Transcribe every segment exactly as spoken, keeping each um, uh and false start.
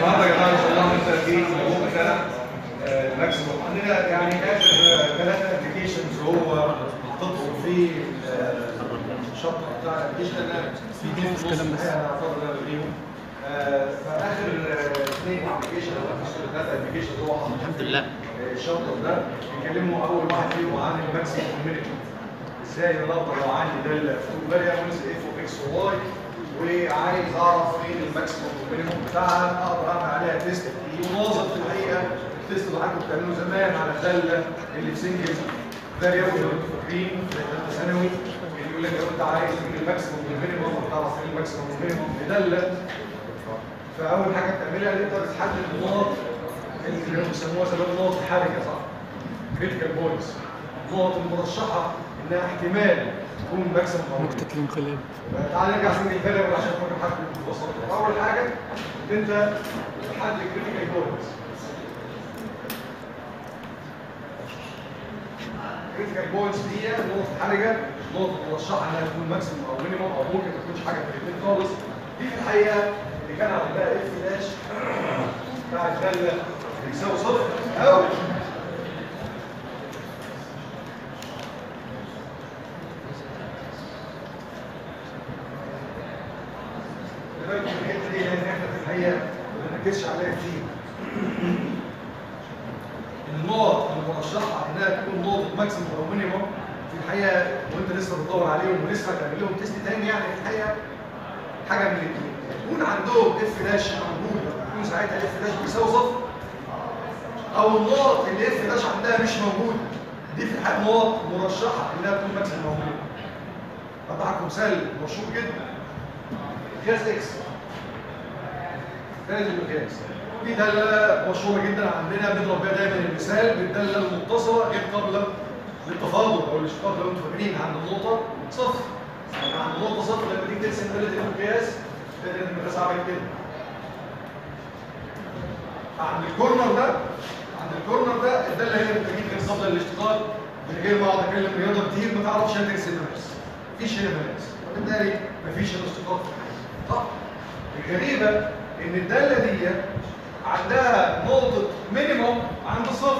النهارده يا جماعه ان شاء الله هنبدا في الموضوع بتاع الماكسيموم. عندنا يعني اخر ثلاثه ابلكيشنز هو تدخل في الشابتر بتاع الابلكيشن اللي في اثنين في الكلام بس انا هفضل انا الغيهم. فاخر اثنين ابلكيشن او ثلاثه ابلكيشن هو الحمد لله الشابتر ده بيكلموا اول واحد فيهم عن الماكسيموم والمينيموم. ازاي انا اقدر لو عندي ده فاريبلز اف اوف اكس وواي وعايز اعرف فين الماكسيموم والمينيموم بتاعها اقدر اعمل عليها تيست كتير ونوظف في الحقيقه التيست اللي حضرتك بتعمله زمان على الداله اللي في سنجل فاريبل لو انتوا فاكرين في ثالثه ثانوي اللي يقول لك لو انت عايز فين الماكسيموم والمينيموم هتعرف فين الماكسيموم والمينيموم بداله. فاول حاجه بتعملها ان انت بتحدد النقط اللي بيسموها زمان نقط الحركه صح؟ كريتيكال بوينتس النقط المرشحه انها احتمال تكون ماكسيموم او نقطة الانقلاب. تعال نرجع سنجل الفاريبل عشان نفكر حاجه ببساطه. اول حاجه ان انت تحدد كريتيكال بوينتس. كريتيكال بوينتس دي نقطه حرجه نقطه مرشحه انها تكون ماكسيموم او مينيموم او ممكن ما تكونش حاجه في الاثنين خالص. دي في الحقيقه اللي كان عندها اف داش بتاع الداله بيساوي صفر او الحته دي لان احنا في الحقيقه ما بنركزش عليها كتير. النقط المرشحه انها تكون نقطه ماكسيموم او مينيموم في الحقيقه وانت لسه بتدور عليهم ولسه هتعمل لهم تيست تاني يعني في الحقيقه حاجه من الاثنين يكون عندهم اف داش موجوده يكون ساعتها اف داش بيساوي صفر او النقط اللي اف داش عندها مش موجوده دي في الحقيقه نقط مرشحه انها تكون ماكسيموم او مينيموم. اضحك مثال مشهور جدا مقياس اكس لازم مقياس دي داله مشهوره جدا عندنا بنضرب بيها دايما المثال بالداله المتصله غير قابله للتفاضل او الاشتقاق لو انتم فاكرين عند النقطه صفر. يعني عند النقطه صفر لما تيجي ترسم داله المقياس داله المقياس عامل كده. عند الكورنر ده عند الكورنر ده الداله هي اللي بتجيب غير قابله للاشتقاق من غير ما اقعد اتكلم رياضه كتير ما تعرفش ترسم مقاس. مفيش هنا مقاس وبالتالي مفيش الاشتقاق في الحقيقه. صح؟ الغريبه ان الداله دي عندها نقطه مينيموم عند الصفر.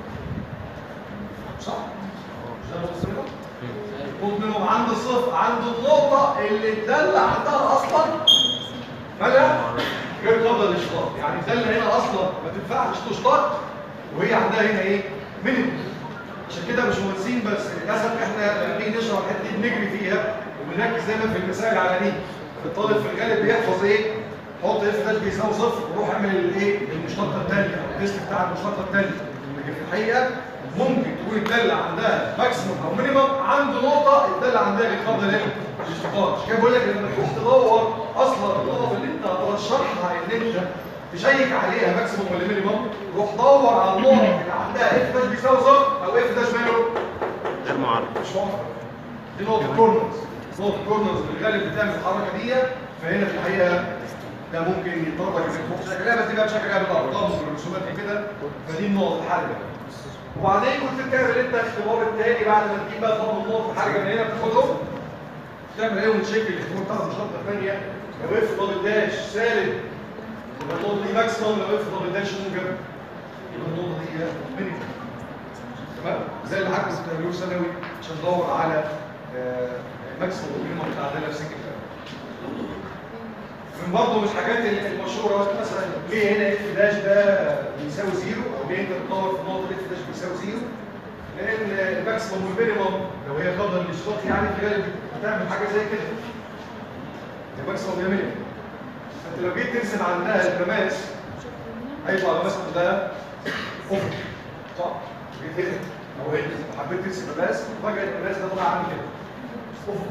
صح؟ مش ده نقطه مينيموم؟ نقطه مينيموم عند الصفر عند النقطه اللي الداله عندها اصلا مالها غير قابله للاشتقاق. يعني الداله هنا اصلا ما تنفعش تشتق وهي عندها هنا ايه؟ مينيموم. عشان كده مش مهندسين بس للاسف احنا لما نيجي نشرح الحته دي بنجري فيها وبنركز دايما في المسائل على دي. الطالب في الغالب بيحفظ ايه؟ حط اف داش بيساوي صفر وروح اعمل الايه؟ المشتقه الثانيه او التيست بتاع المشتقه الثانيه. لكن في الحقيقه ممكن تكون الداله عندها ماكسيموم او مينيموم عند نقطه الداله عندها غير قابله للاشتقاق. عشان كده بقول لك لما تروح تدور اصلا النقط اللي انت هترشحها ان انت تشيك عليها ماكسيموم ولا مينيموم روح دور على النقط اللي عندها اف داش بيساوي صفر او اف داش ماله غير معرض مش معرض. دي نقطه كورنرز. نقطه كورنرز في الغالب بتعمل الحركه دي. فهنا في الحقيقه ده ممكن يتطرق في شكلها بس دي بقى بشكل عام بالارقام والرسومات كده. فدي النقط الحرجه. وبعدين كنت بتعمل انت اختبار التاني بعد ما تجيب بقى تاخد النقط الحرجه من هنا بتاخدهم تعمل ايه وتشيك الاختبار بتاع المشتقه الثانيه. لو اف دبل داش سالب يبقى النقطه دي ماكسيموم. لو اف دبل داش موجب يبقى النقطه دي مينيموم. تمام؟ زي اللي حضرتك بتعملوه ثانوي عشان تدور على ماكسيموم والمينيموم بتاع الداله في سنجل فاريبل. من برضه مش حاجات المشهوره مثلا ليه هنا اف داش ده بيساوي زيرو او ليه انت بتدور في نقطه اف داش بيساوي زيرو؟ لان الماكسيموم والمينيموم لو هي قابله للاشتقاق يعني في الغالب بتعمل حاجه زي كده. الماكسيموم يا مينيموم. فانت لو جيت ترسم عندها المماس هيطلع المماس عندها افق. صح؟ جيت هنا او هنا حبيت ترسم مماس فجاه المماس ده طلع عامل كده. افق.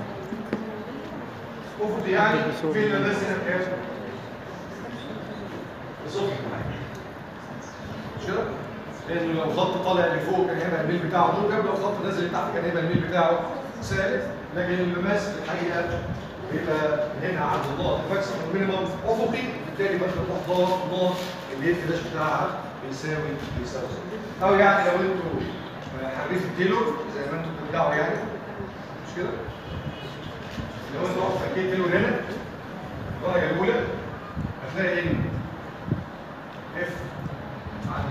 افق يعني في المماس هنا بكام؟ بصفر. مش كده؟ لأنه لو خط طالع لفوق كان هيبقى الميل بتاعه موجب، لو خط نازل لتحت كان هيبقى الميل بتاعه سالب، لكن المماس في الحقيقة بيبقى هنا عند النقط الماكسيموم والمينيموم أفقي، بالتالي بقى تروح ضغط النقط اللي الفلاش بتاعها بيساوي بيساوي صفر. أو يعني لو أنتوا حريف التيلور زي ما أنتوا بتدعوا يعني مش كده؟ لو أنتوا رحتوا فكيت تيلور هنا الدرجة الأولى هتلاقي إن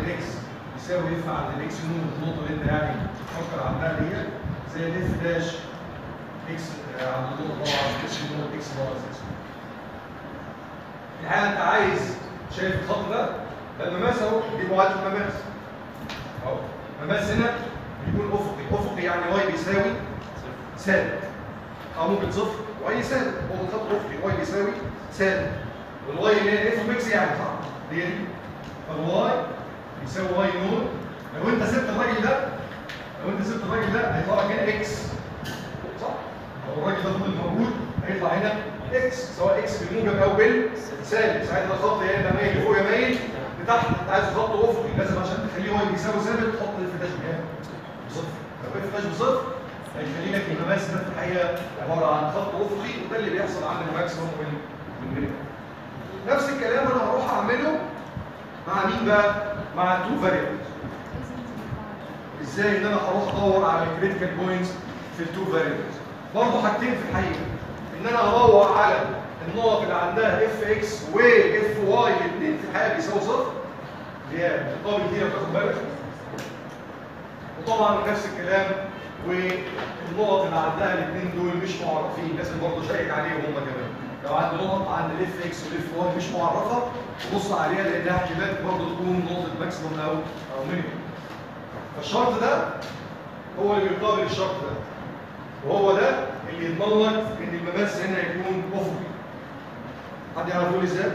اكس يساوي اف عند الاكس نون النقطه اللي انت يعني تفكر عنها اللي هي زي الاف داش اكس عند النقطه طبعا اكس نون اكس ناقص اكس. الحقيقه انت عايز شايف الخط ده؟ ده المماس اهو، دي معادله المماس اهو. المماس هنا بيكون افقي، افقي يعني واي بيساوي سالب او ممكن صفر واي سالب، هو الخط افقي واي بيساوي سالب، والواي اللي هي اف اكس يعني صح؟ دي دي فالواي يساوي واي نون. لو انت سبت الراجل ده لو انت سبت الراجل ده هيطلع لك هنا اكس صح؟ لو الراجل ده فضل موجود هيطلع هنا اكس، سواء اكس بالموجب او بالسالب. ساعتها الخط يا اما مايل لفوق يا مايل لتحت. انت عايز خط افقي لازم عشان تخليه واي بيساوي ثابت تحط اف داش بكام؟ بصفر. لو اف داش بصفر هيخلي لك المماس ده في الحقيقه عباره عن خط افقي، وده اللي بيحصل عند الماكسيموم والمينيموم. نفس الكلام انا هروح اعمله مع مين بقى؟ مع التو فاريبلز. ازاي ان انا هروح ادور على الكريتيكال بوينتس في التو فاريبلز؟ برضه حاجتين في الحقيقه، ان انا ادور على النقط اللي عندها اف اكس واف واي الاثنين في الحقيقه بيساووا صفر، اللي هي بتقابل دي لو تاخد بالك. وطبعا نفس الكلام والنقط اللي عندها الاثنين دول مش معرفين، لازم برضه اشيك عليهم هم كمان. لو عندي نقط عند الاف اكس والاف واي مش معرفه بص عليها لانها احتمال برضه تكون نقطه ماكسيموم او او مينيموم. فالشرط ده هو اللي بيقابل الشرط ده، وهو ده اللي يضمن لك ان المماس هنا يكون افقي. حد يعرف يقول ازاي؟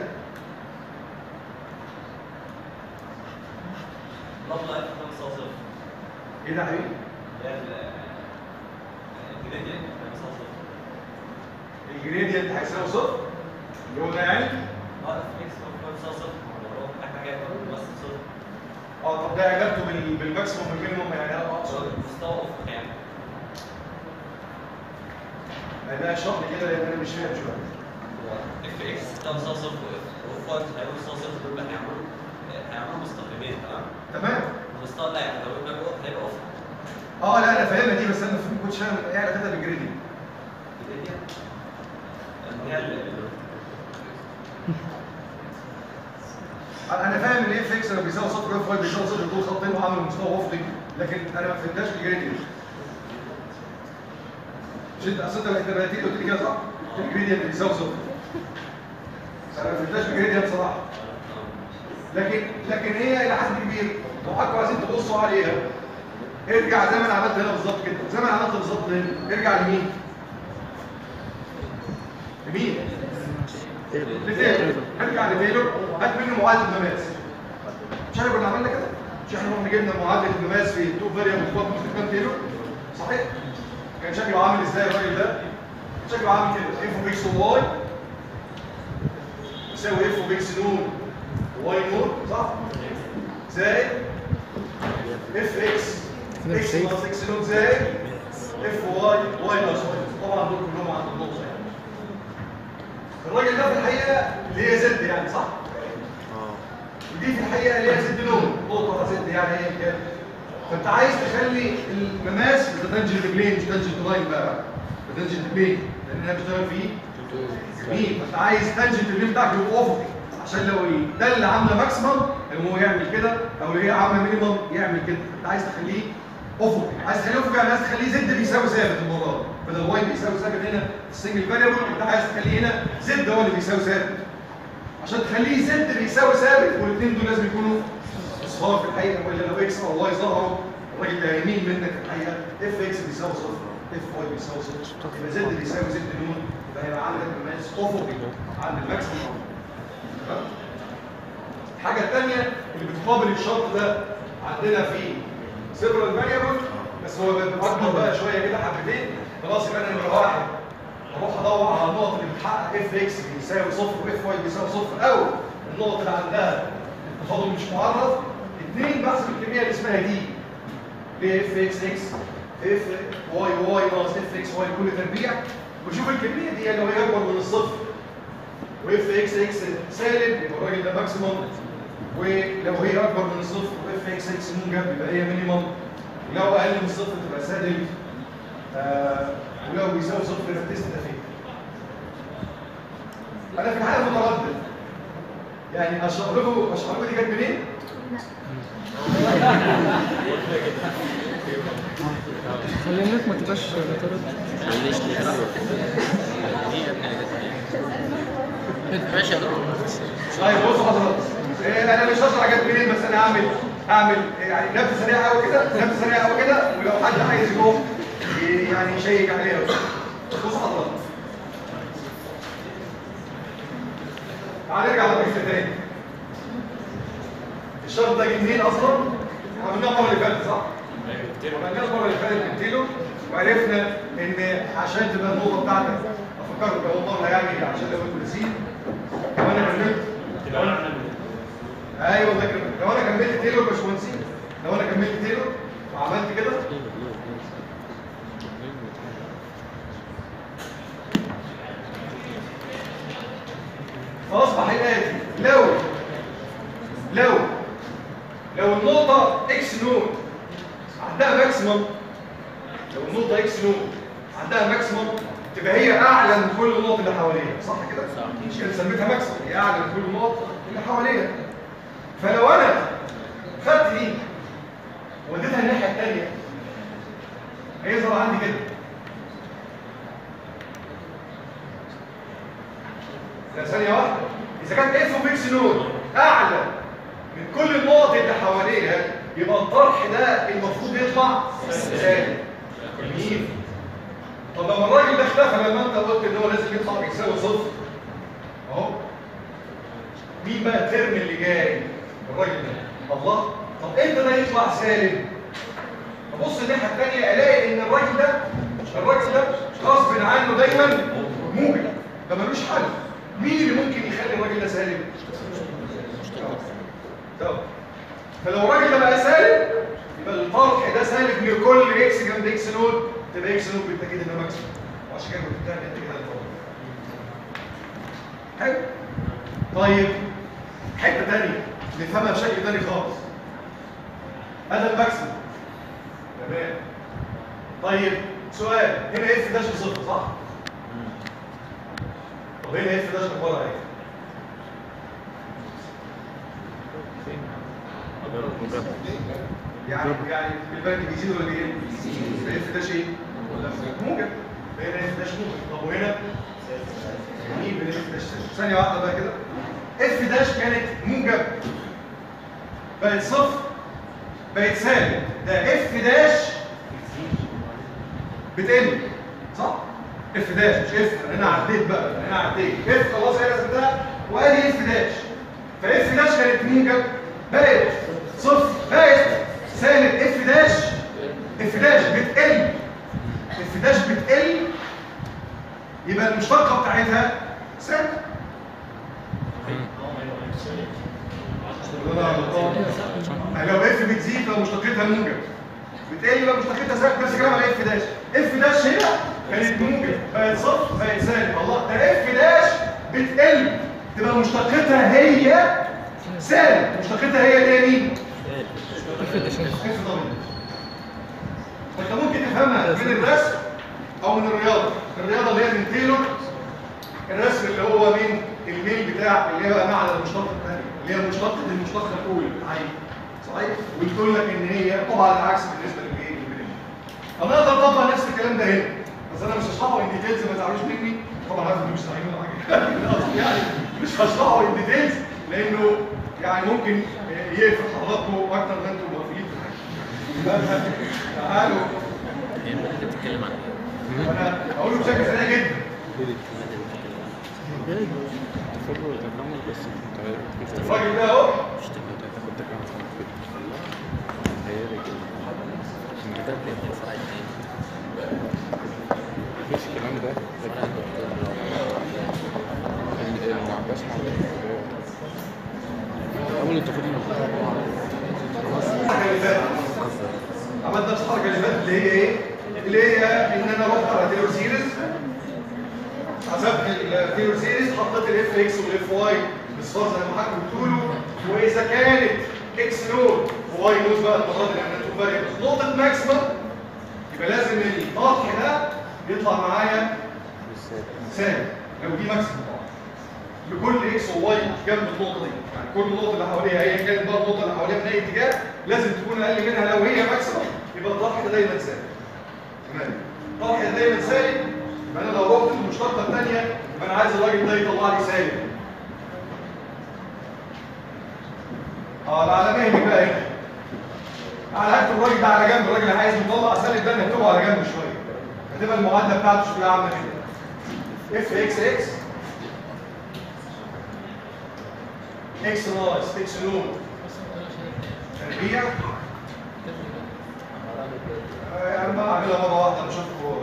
لفظ اف خمسة صفر. ايه ده يا حبيبي؟ الجريدينت خمسة صفر. الجريدينت هيساوي صفر؟ اللي هو ده يعني؟ اه اف اكس خمسة صفر. هو احنا جاي بس صفر. اه طب ده علاقته بال- بالماكسيموم والمينيموم يعني انا اقصد مستوى افق يعني. ده شرط كده لان انا مش فاهم شويه. اف اكس خمسة صفر واف واي هيبقوا خمسة صفر دول هيعملوا هيعملوا مستقيمين تمام؟ تمام؟ المستوى لا يعني لو هيبقى هيبقى افق. اه لا انا فاهمها دي، بس انا ما كنتش فاهم ايه علاقتها بالجريدينت. الجريدينت هي انا فاهم ان اف اكس لو بيساوي صفر واف واي بيساوي صفر دول خطين وعملوا مستوى افقي، لكن انا ما فهمتهاش بالجريدينت. مش انت اصل انت انت بقيت قلت لي كده صح؟ الجريدينت بيساوي صفر. انا ما فهمتهاش بالجريدينت صراحه. لكن لكن هي الى حد كبير لو حضرتك عايزين تبصوا عليها ارجع زي ما انا عملت هنا بالظبط كده، زي ما انا عملت بالظبط هنا، ارجع لمين؟ لمين؟ لتايلور. ارجع لتايلور هات منه معادله المماس. مش احنا كنا عملنا كده؟ مش احنا رحنا جبنا معادله المماس في التو فاريبل سبوت باستخدام تايلور؟ صحيح؟ كان شكله عامل ازاي الراجل ده؟ شكله عامل كده اف اوف اكس وواي يساوي اف اوف اكس نون وواي نون صح؟ زائد اف اكس اكس ناقص اكس نون زائد اف واي واي ناقص واي. طبعا دول كلهم عند النقطه يعني. الراجل ده في الحقيقه اللي هي زد يعني صح؟ اه. ودي في الحقيقه اللي هي زد نون، نقطه زد يعني هي كام؟ فانت عايز تخلي المماس بتنجل بلين مش تنجل لاين بقى، بتنجل بلين لانها بتشتغل فيه جميل. فانت عايز تنجل البلين بتاعك يبقى افقي عشان لو ده اللي عامله ماكسيمم هو يعمل كده، او اللي هي عامله مينيمم يعمل كده. انت عايز تخليه افقي، عايز تخليه افقي يعني عايز تخليه زد بيساوي ثابت المره دي، بدل واي بيساوي ثابت هنا في السنجل فاريبل انت عايز تخليه هنا زد هو اللي بيساوي ثابت. عشان تخليه زد بيساوي ثابت والاثنين دول لازم يكونوا اصفار في الحقيقه، ولا لو اكس او واي ظهروا الراجل ده يمين منك في الحقيقه اف اكس بيساوي صفر اف واي بيساوي صفر يبقى زد بيساوي زد نون، يبقى هيبقى عندك مماس افقي عند الماكسيمم. تمام؟ الحاجه الثانيه اللي بتقابل الشرط ده عندنا في سيبرال فاريبل بس هو اكبر بقى شويه كده حبتين. خلاص يبقى انا نمره واحد اروح ادور على النقط اللي بتحقق اف اكس بيساوي صفر واف واي بيساوي صفر، او النقط اللي عندها التفاضل مش معرف. اثنين بحسب الكميه اللي اسمها دي اللي هي اف اكس اكس اف واي واي ناقص اف اكس واي كل تربيع، وشوف الكميه دي لو هي اكبر من الصفر واف اكس اكس سالب يبقى الراجل ده ماكسيموم، ولو هي اكبر من الصفر واف اكس اكس موجب يبقى هي مينيموم، لو اقل من الصفر تبقى سالب، آه ولو بيساوي صفر يبقى التست ده فين. انا في الحاله متردد يعني اشرح لكم اشرح لكم دي جت منين؟ خلي الناس ما تبقاش بترد. معلش ليه؟ ماشي يا دكتور. طيب بصوا حضرتك، إيه انا مش هشرح جت منين، بس انا هعمل هعمل يعني نبذه سريعه قوي كده، نبذه سريعه قوي كده، ولو حد عايز يقوم يعني يشيك عليها. بصوا حضرتك، تعال نرجع للقصه تاني. الشرط ده جه منين اصلا؟ عملناه المره اللي فاتت صح؟ عملناه المره اللي فاتت بالتيلو، وعرفنا ان عشان تبقى النقطه بتاعتك افكرك اول مره يعني عشان لو انتوا نسيت لو انا كملت لو انا ايوه الله يكرمك، لو انا كملت تيلو يا باشمهندس، لو انا كملت تيلو وعملت كده فاصبح الاتي لو لو لو النقطة اكس نود عندها ماكسيمم، لو النقطة اكس نود عندها ماكسيمم تبقى هي أعلى من كل النقط اللي حواليها، صح كده؟ مش كده سميتها ماكسيمم، هي أعلى من كل النقط اللي حواليها. فلو أنا خدت دي وديتها الناحية التانية هيظهر عندي كده. لا ثانية واحدة، إذا كانت اف اوف اكس نود أعلى من كل النقط اللي حواليها يبقى الطرح ده المفروض يطلع سالب. جميل. طب لما الراجل ده اختفى لما انت قلت ان هو لازم يطلع بيساوي صفر اهو، مين بقى الترم اللي جاي؟ الراجل ده. الله، طب امتى ده يطلع سالب؟ ابص الناحيه الثانيه الاقي ان الراجل ده الراجل ده غصب عنه دايما موجب، ده ملوش حل. مين اللي ممكن يخلي الراجل ده سالب؟ طب فلو الراجل ده بقى سالب يبقى الطرح ده سالب لكل اكس جنب اكس نود، تبقى اكس نود بالتاكيد انها ماكسيمم، وعشان كده كنت بتعمل انت كده الفرق. حلو. طيب حته ثانيه نفهمها بشكل ثاني خالص. هذا الماكسيمم تمام. طيب سؤال، هنا اف داش بصفر صح؟ طب هنا اف داش عباره عن ايه؟ يعني يعني بالبنك بيزيد ولا بيقل؟ يبقى اف داش ايه؟ موجب. هنا اف داش موجب. طب وهنا؟ جميل، بين اف داش ثانيه واحده بقى كده. اف داش كانت موجب بقت صفر بقت سالب، ده اف داش بتقل صح؟ اف داش مش اف، انا عديت بقى انا عديت اف خلاص هي رسمتها وادي اف داش. فاف داش كانت موجب بقت صفر بقت سالب، اف داش اف داش بتقل اف داش بتقل يبقى المشتقه بتاعتها سالب. لو اف بتزيد لو مشتقتها موجب بتقل يبقى مشتقتها سالب، نفس الكلام على اف داش. اف داش هنا كانت موجب بقت صفر بقت سالب، الله ده اف داش بتقل تبقى مشتقتها هي سالب، مشتقتها هي اللي هي مين؟ اف داش. انت ممكن تفهمها من الرسم او من الرياضه، الرياضه اللي هي من تايلور، الرسم اللي هو من الميل بتاع اللي هي معنى المشتقه الثانيه اللي هي مشتقه المشتقه الاولى عادي صحيح، وتقول لك ان هي طبعا العكس بالنسبه للايه؟ انا اقدر اطبق نفس الكلام ده هنا، بس انا مش هشرحه ان ديتيلز ما تزعلوش مني، طبعا عارف اني مش صحيح ولا حاجه يعني مش هشرحه ان ديتيلز لانه يعني ممكن يقفل حضراتكم اكتر ما انتم واقفين في حاجه. تعالوا هي انت بتتكلم عن ايه؟ وانا هقول له بشكل سريع جدا. الراجل ده اهو مفيش الكلام ده المعباس مع اول التفاضل عملت نفس الحركه اللي فاتت اللي هي ايه؟ اللي هي ان انا رحت على تيلور سيريز، حسبت التيلور سيريز، حطيت الاف اكس والاف واي باصفار زي ما حضرتك قلت له، واذا كانت اكس نود وواي نود بقى المره دي لان تو فاريبلز نقطه ماكسيمم يبقى لازم الطرح ده يطلع معايا سالب لو دي ماكسيمم طبعا. لكل اكس وواي جنب النقطه دي، يعني كل النقطه اللي حواليها ايا كانت بقى النقطه اللي حواليها من اي اتجاه لازم تكون اقل منها. لو هي ماكسيمم يبقى الطرح ده دايما سالب. تمام؟ الطرح ده دايما سالب، يبقى انا لو رحت للمشتقه الثانيه يبقى انا عايز الراجل ده يطلع لي سالب. اه على مهلي بقى هنا. على هكتب الراجل ده على جنب، الراجل اللي عايز يطلع سالب ده نكتبه على جنب شويه. هتبقى المعادله بتاعته شكلها عامله كده. اف اكس اكس اكس ناقص اكس نون تربيع. انا بقى اعملها مره واحده مش هفكر.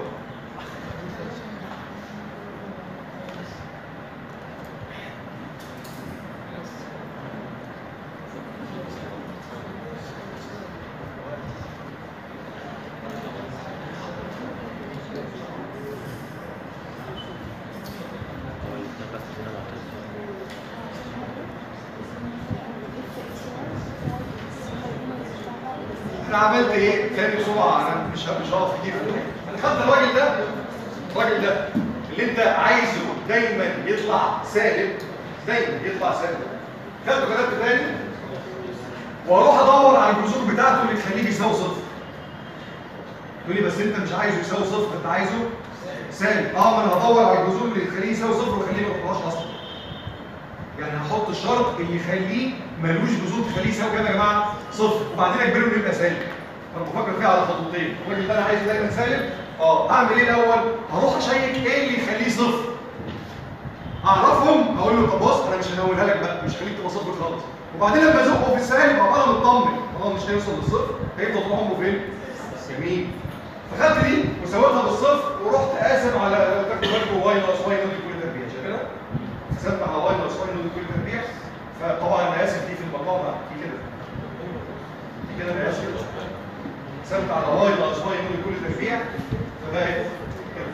انا عملت ايه؟ تاني بسرعه، انا مش مش هقف كتير. انا خدت الراجل ده، الراجل ده اللي انت عايزه دايما يطلع سالب، دايما يطلع سالب. خدته كتبت تاني واروح ادور على الجذور بتاعته اللي تخليه يساوي صفر. تقول لي بس انت مش عايزه يساوي صفر، انت عايزه سالب. اه ما انا هدور على الجذور اللي تخليه يساوي صفر وخليه ما يطلعش اصلا. يعني هحط الشرط اللي يخليه ملوش جذور تخليه يساوي كام يا جماعه؟ صفر، وبعدين اجبره انه يبقى سالب. انا بفكر فيها على خطوتين، الراجل ده انا عايزه دايما سالب، اه هعمل ايه الاول؟ هروح اشيك ايه اللي يخليه صفر. اعرفهم هقول له طب بص انا مش هنولها لك بقى، مش هخليك تبقى صفر خالص. وبعدين لما ازقه في السالب ابقى انا مطمن، طالما مش هيوصل للصفر هيفضل طول عمره فين؟ يمين. فخدت دي وسويتها بالصفر ورحت قاسم على لو تاخدوا بالكم واي ناقص واي نود كل تربيع، شايفينها؟ قسمت على واي ناقص واي نود كل تربيع. فطبعا انا اسف دي في المقام دي كده. دي كده انا اسف. قسمت على واي ناقص واي نود كل تربيع فبقت كده.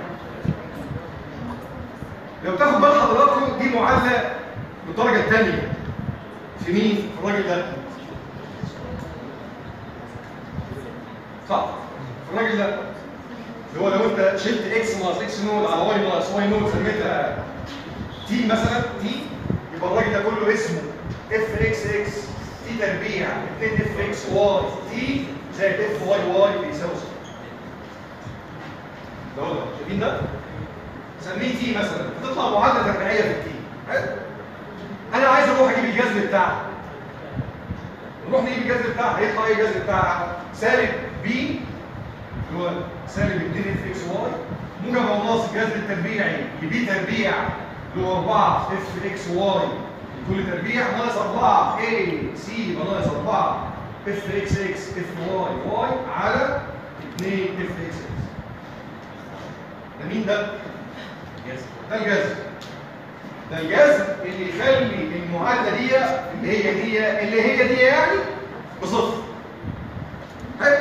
لو تاخد بال حضراتكم دي معادله بالدرجه الثانيه. في مين؟ في الراجل ده. صح؟ في الراجل ده. اللي هو لو انت شلت اكس ناقص اكس نود على واي ناقص واي نود سميتها تي مثلا، تي، يبقى الراجل ده كله اسمه اف اكس اكس تي تربيع اتنين اف اكس واي تي زائد اف واي واي بيساوي صفر. ده هو ده، شايفين ده؟ سميه تي مثلا، بتطلع معادله تربيعيه في التي. حلو؟ انا عايز اروح اجيب الجذر بتاعها. نروح نجيب الجذر بتاعها، هيطلع ايه الجذر بتاعها؟ سالب بي اللي هو سالب اتنين اف اكس واي موجب او ناقص الجذر التربيعي لبي تربيع اللي هو اربعة اف اكس واي كل تربيع ناقص اربعة اي سي يبقى ناقص اربعة اف اكس اكس اف واي واي على اتنين اف اكس اكس. ده مين ده؟ ده الجذر. ده الجذر اللي يخلي المعادله دي اللي هي دي اللي هي دي يعني بصفر. حلو؟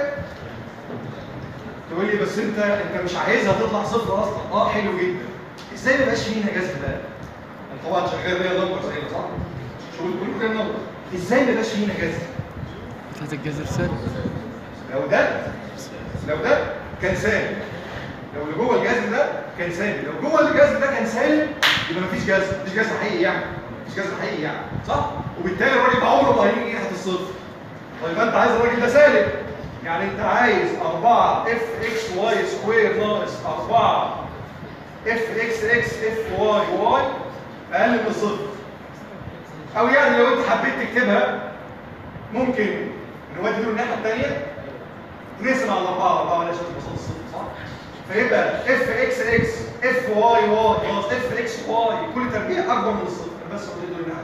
تقول لي بس انت انت مش عايزها تطلع صفر اصلا. اه حلو جدا. ازاي ما يبقاش فينا جذر ده؟ انا طبعا شغال رياضه نمبر زي صح؟ شو بتقول كده نمبر. ازاي ما يبقاش فينا جذر؟ هذا الجذر سالب. لو ده لو ده كان سالب، لو اللي جوه الجذر ده كان سالب، لو جوه الجذر ده كان سالب يبقى مفيش جذر، مفيش جذر حقيقي يعني، مفيش جذر حقيقي يعني، صح؟ وبالتالي الراجل ده عمره ما هيجي ناحيه الصفر. طيب انت عايز الراجل ده سالب، يعني انت عايز اربعة اف اكس واي سكوير ناقص اربعة اف اكس اكس اف واي واي اقل من الصفر. او يعني لو انت حبيت تكتبها ممكن نودي له الناحيه الثانيه نقسم على اربعة، اربعة بلاش بساطه الصفر صح؟ فيبقى اف اكس اكس اف واي واي ناقص اف اكس واي كل تربيع اكبر من الصفر، بس ودي له الناحيه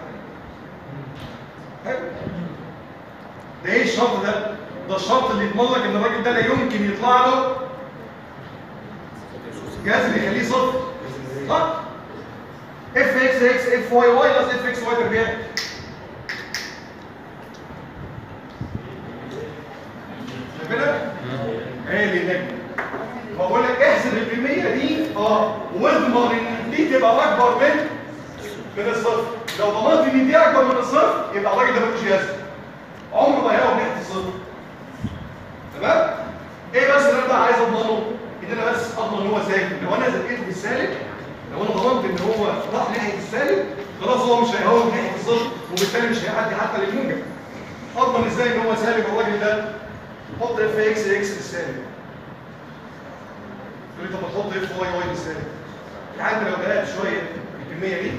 الثانيه. حلو؟ ده ايه الشرط ده؟ ده الشرط اللي يضمن لك ان الراجل ده لا يمكن يطلع له جذر يخليه صفر. صح؟ اف اكس اكس اف واي واي ناقص اف اكس واي تربيع. شايفينها؟ ايه اللي هناك؟ بقول لك احسب الكميه دي اه واضمن ان دي تبقى اكبر من من الصفر. لو ضمنت ان دي اكبر من الصفر يبقى الراجل ده ملوش جذر. عمره ما هيقف ناحيه الصفر. تمام؟ ايه بس اللي انا بقى عايز اضمنه؟ ان انا بس اضمن ان هو سالب. لو انا زقيته بالسالب لو انا ضمنت ان هو راح ناحيه السالب خلاص هو مش هيهون ناحيه الصفر وبالتالي مش هيعدي حتى للموجب. اضمن ازاي ان هو سالب الراجل ده؟ حط اف اكس اكس بالسالب. تقول لي طب ما تحط اف واي واي بالسالب. يعني لو بدات شويه الكميه دي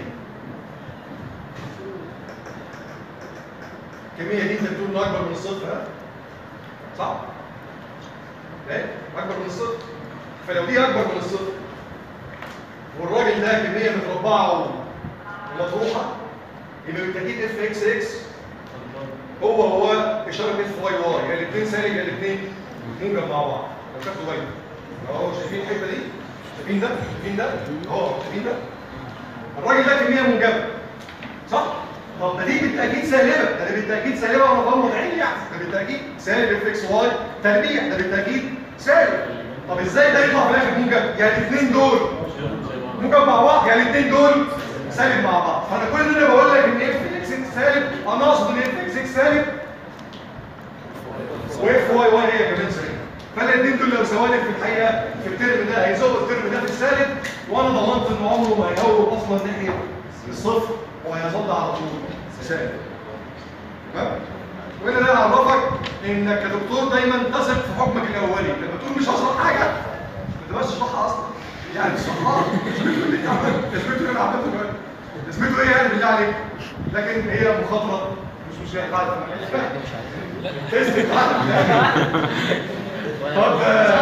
الكميه دي انت بتقول انه اكبر من الصفر ها؟ صح؟ ايه؟ اكبر من الصفر. فلو دي اكبر من الصفر والراجل ده كميه متربعه ومطروحه يبقى بالتاكيد اف اكس اكس هو هو اشاره اف واي واي، يعني الاثنين سالب يعني الاثنين موجب مع بعض. لو خدتوا بالكم اهو شايفين الحته دي؟ شايفين ده؟ شايفين ده؟ اهو شايفين ده؟ الراجل ده كميه موجبه صح؟ طب ده دي بالتاكيد سالبه، ده بالتاكيد سالبه وانا غلط عيني يعني، ده بالتاكيد سالب اف اكس واي تربيع، ده بالتاكيد سالب. طب ازاي ده يطلع في الاخر موجب؟ يعني الاثنين دول موجب مع بعض، يعني الاثنين دول سالب مع بعض. فانا كل اللي بقول لك ان اف اكس اكس سالب انا اقصد ان اف اكس اكس سالب واف واي واي هي كمان سالب. فالاثنين دول لو سوالف في الحقيقه في الترم ده هيزود الترم ده في السالب، وانا ضمنت ان عمره ما هيهوب اصلا ناحيه الصفر وهيظل على طول سالب. تمام؟ وهنا ده اعرفك انك كدكتور دايما تثق في حكمك الاولي، لما تقول مش هشرح حاجه ما تبقاش تشرحها اصلا. يعني الصحراء تثبته ايه عملته كمان؟ تثبته ايه يعني بالله عليك؟ لكن هي مخاطره مش مش قاعده تثبت طب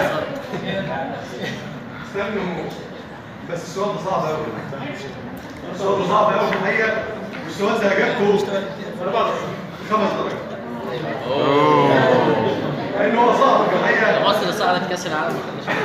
استنوا بس السؤال ده صعب قوي. السؤال ده صعب قوي في الحقيقه، والسؤال ده اجابته خمس درجات. اوه لان هو صعب في الحقيقه. مصر صعدت كاس العالم.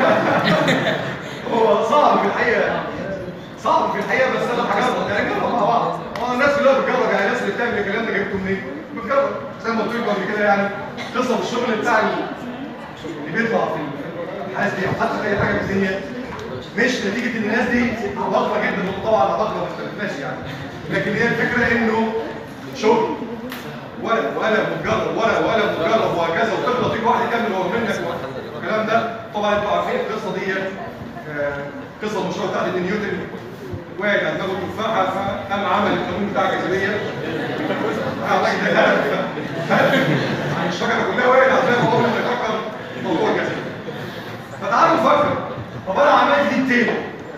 هو صعب في الحقيقه صعب في الحقيقه بس انا هجرب يعني نجرب مع بعض. هو الناس كلها بتجرب، يعني الناس اللي بتعمل الكلام ده جبته منين؟ بتجرب زي ما قلت لكم قبل كده، يعني قصه الشغل بتاع اللي بيطلع في الحاسب دي او حتى اي حاجه في الدنيا مش نتيجه ان الناس دي عباقره جدا وطبعا عباقره ما اختلفناش يعني، لكن هي الفكره انه شغل ولا ولا متجرب ولا ولا متجرب وهكذا، وتفضل تيجي واحد يكمل ورا منك والكلام ده. طبعا انتوا عارفين القصه دي قصه المشروع بتاعت ان نيوتن وقع على دماغه تفاحه فقام عمل القانون بتاع الجاذبيه. الراجل ده هدف الشجره كلها وقعت على دماغه اول ما يفكر في موضوع الجاذبيه. فتعالوا نفكر، طب انا عملت دي التيبل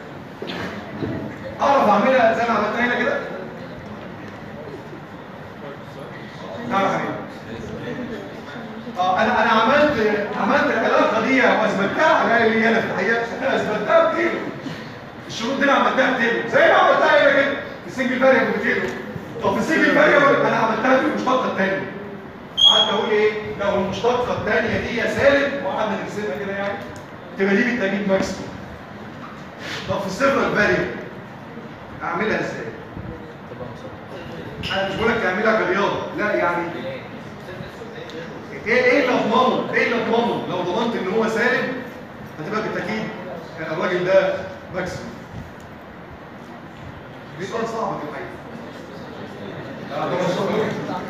اعرف اعملها زي ما عملتها هنا كده؟ نعم يا حبيبي. اه انا انا عملت عملت العلاقه دي واثبتها على اللي انا في الحقيقه انا اثبتها بتيبل. الشروط دي انا عملتها بتيبل زي ما عملتها هنا كده في السنجل فاريبل بتيبل. طب في السنجل فاريبل انا عملتها في المشتقه الثانيه. قعدت اقول ايه؟ لو المشتقه الثانيه دي سالب وقعدنا نرسمها كده يعني تبقى دي بالتاكيد ماكسيموم. طب في السيفرال فاريبل اعملها ازاي؟ انا مش بقول لك تعملها كرياضه، لا يعني ايه ايه اللي اضمنه؟ ايه اللي اضمنه؟ لو ضمنت ان هو سالب هتبقى بالتاكيد يعني الراجل ده ماكسيموم. دي سؤال صعب في الحقيقه. لا ده مش صعب.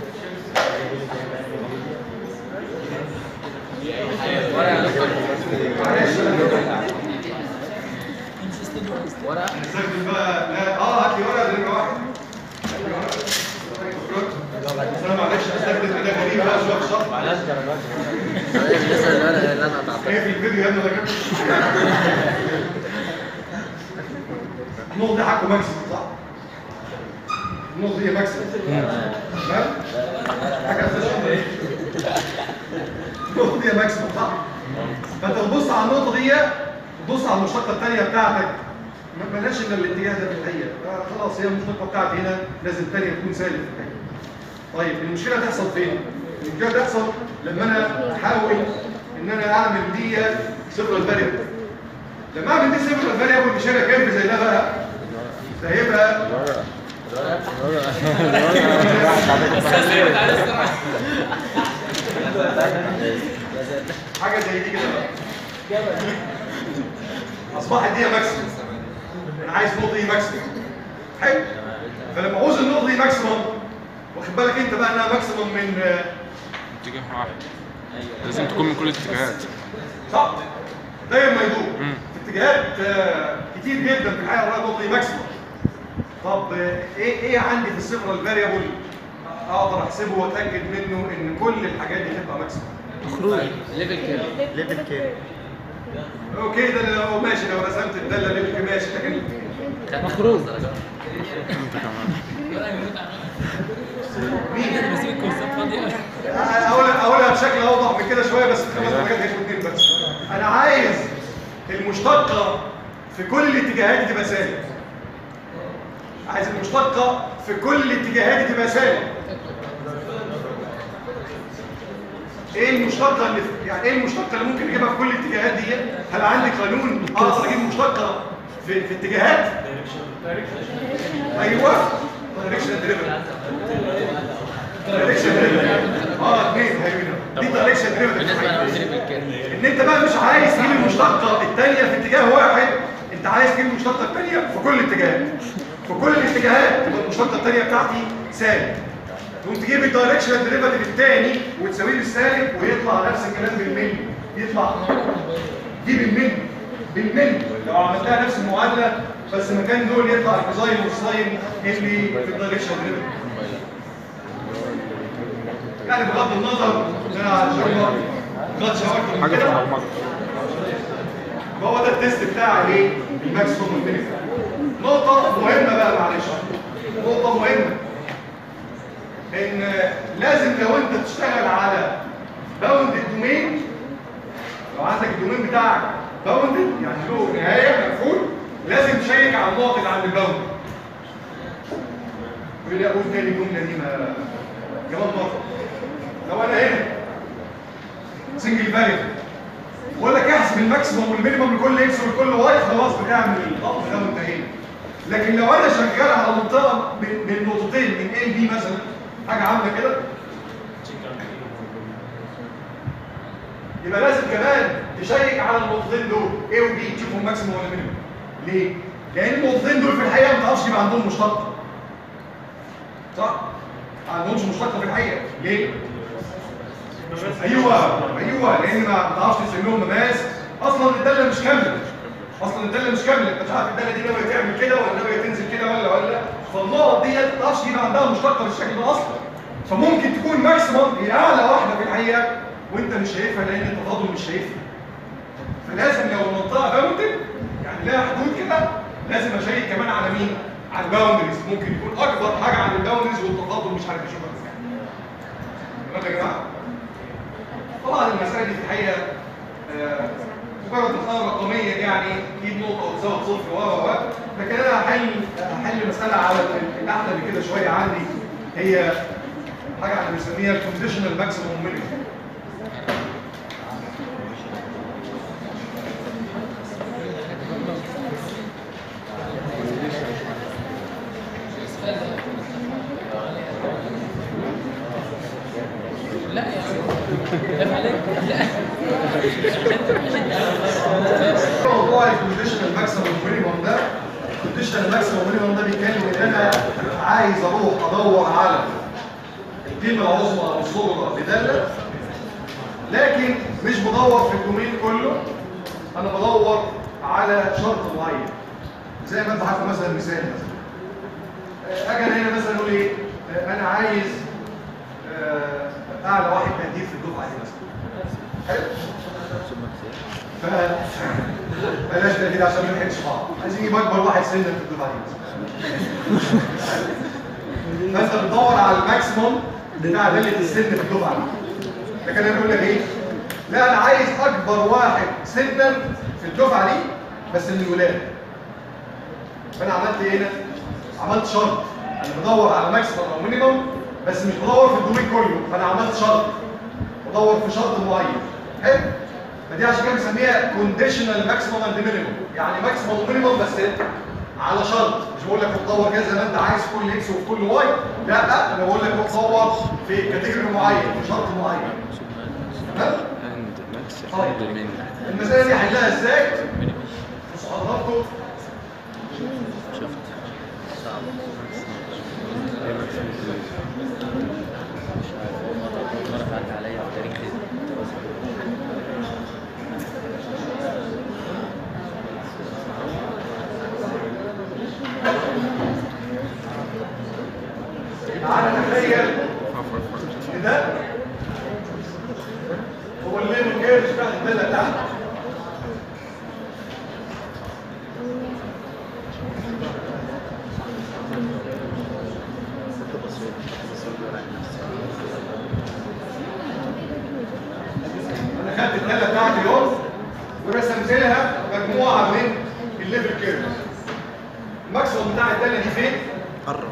معلش ورقه نستخدم بقى. لا اه هات لي ورقه درجه واحد. انا معلش استخدم كده غريب بقى شويه في الشرح. معلش درجات. بالنسبه للورقه اللي انا قطعتها هي في الفيديو يا ابني ده كده. النقطه دي حقه ماكسيموم صح؟ النقطه دي ماكسيموم تمام؟ حاجه اساسيه النقطه دي ماكسيموم صح؟ فانت تبص على النقطه دي تبص على المشتقه الثانيه بتاعتك ما بلاش الا الاتجاه ده في الحقيقه. خلاص هي المشتقه بتاعتي هنا لازم الثانيه تكون سالب في الحقيقه. طيب المشكله تحصل فين؟ المشكله تحصل لما انا احاول ان انا اعمل دي سيفرال فاريبل. لما اعمل دي سيفرال فاريبل مش هيبقى كيرف زي ده بقى، ده هيبقى حاجه زي دي كده بقى. اصبحت دي ماكسيموم. انا عايز النقطه دي ماكسيموم. حلو؟ فلما عاوز النقطه دي ماكسيموم واخد بالك انت بقى انها ماكسيموم من اتجاه واحد. لازم تكون من كل الاتجاهات. صح؟ دايما ما يدور. في اتجاهات آه، كتير جدا في الحقيقه الراي نقطه ماكسيمم. طب آه، ايه ايه عندي في الصفر الفاريبل اقدر احسبه واتاكد منه ان كل الحاجات دي تبقى ماكسيمم؟ مخروج ليفل كام؟ ليفل كام؟ اوكي ده لو ماشي لو رسمت الداله ليفل ماشي لكن مخروج اقولها اقولها بشكل اوضح من كده شويه بس خمس درجات هيكون اتنين بس. انا عايز المشتقه في كل الاتجاهات تبقى سالب. عايز المشتقه في كل الاتجاهات تبقى سالب. ايه المشتقه اللي في يعني ايه المشتقه اللي ممكن اجيبها في كل الاتجاهات دي؟ هل عندي قانون اقدر اجيب مشتقه في في اتجاهات؟ ايوه دايركشن دريفل. دايركشن دريفل اه اثنين هيبقى دي دايركشن دريفل. بالنسبه لليفل كام؟ ان انت بقى مش عايز تجيب المشتقه الثانيه في اتجاه واحد، انت عايز تجيب المشتقه الثانيه في كل الاتجاهات. في كل الاتجاهات تبقى المشتقه الثانيه بتاعتي سالب. تقوم تجيب الدايركشن ديريفاتيف الثاني وتساويه بالسالب ويطلع نفس الكلام بالملي. يطلع دي بالملي بالملي لو عملتها نفس المعادله بس مكان دول يطلع الكوزاين والساين اللي في الدايركشن ديريفاتيف. يعني بغض النظر انا عشان ما شوكت من كده فهو ده التيست بتاع ايه؟ الماكسيموم والمينيموم. نقطه مهمه بقى معلش نقطه مهمه ان لازم لو انت تشتغل على باوند الدومين، لو عندك الدومين بتاعك باوند يعني له نهايه مقفول، لازم تشيك على النقط اللي عند الباوند. يقول لي اقول تاني الجمله دي ما كمان مره. لو انا هنا سنجل فاريبل بقول لك احسب الماكسيموم والمينيموم لكل اكس ولكل واي، خلاص بتعمل الضغط ده وانتهينا. لكن لو انا شغال على منطقه من نقطتين من ال بي مثلا حاجه عامله كده، يبقى لازم كمان تشيك على النقطتين دول A و B تشوفهم ماكسيموم ولا مينيموم. ليه؟ لان النقطتين دول في الحقيقه ما تعرفش يبقى عندهم مشتقه. صح؟ ما عندهمش مشتقه في الحقيقه. ليه؟ ايوه ايوه لان ما تعرفش ترسم لهم مقاس. اصلا الداله مش كامله. اصلا الداله مش كامله، انت مش عارف الداله دي ناويه تعمل كده ولا ناويه تنزل كده ولا ولا فالنقط دي ما تعرفش يبقى عندها مشتقه بالشكل ده اصلا. فممكن تكون ماكسيموم هي اعلى واحده في الحقيقه وانت مش شايفها لان التفاضل مش شايفها. فلازم لو المنطقه باوندد يعني لها حدود كده لازم اشيك كمان على مين؟ على الباوندريز. ممكن يكون اكبر حاجه عن الباوندريز والتفاضل مش عارف اشوفها ازاي. تمام يا جماعه؟ طبعا المساله دي في الحقيقه آه مجرد مساله رقميه يعني تجيب نقطه وتساوي صفر و و لكن انا هحل هحل مساله على الاحلى من كده شويه عندي، هي حاجه احنا بنسميها الكونديشنال ماكسيموم مينيموم. لا يا عم عليك موضوع الكونديشنال ماكسيموم مينيموم ده، الكونديشنال ماكسيموم مينيموم ده بيتكلم ان انا عايز اروح ادور على القيمه العظمى او الصغرى لداله، لكن مش بدور في الدومين كله، انا بدور على شرط معين. زي ما انت عارف مثلا مثال مثلا اجي هنا مثلا اقول ايه؟ انا عايز اعلى واحد تهديد في الدفعه دي مثلا. حلو؟ ف بلاش تهديد عشان ما نحرجش بعض، عايزين نجيب اكبر واحد سنا في الدفعه دي مثلا. فانت بتدور على الماكسيموم بتاع داله السن في الدفعه دي. لكن انا بقول لك ايه؟ لا انا عايز اكبر واحد سنا في الدفعه دي بس من الولاد. فانا عملت ايه هنا؟ عملت شرط. انا بدور على ماكسيموم او مينيموم بس مش بدور في الدومين كله، فانا عملت شرط. بدور في شرط معين. حلو؟ فدي عشان كده بنسميها كونديشنال ماكسيموم اند مينيموم، يعني ماكسيموم ومينيموم بس على شرط. مش بقول لك تدور كده زي ما انت عايز في كل اكس وفي كل واي، لا انا بقول لك تدور في كاتيجوري معين في شرط معين. تمام؟ طيب المساله دي حلها ازاي؟ بصوا حضراتكم شفت صعب مرة فعلت عليا وتاريخ ده هو الليمون كيرف بتاع الداله بتاعته. انا خدت الداله بتاعتي اليوم ورسمت لها مجموعه من الليفل كيرف. الماكسيموم بتاع الداله دي فين؟ قرب.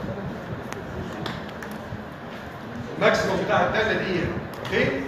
الماكسيموم بتاع الداله دي فين؟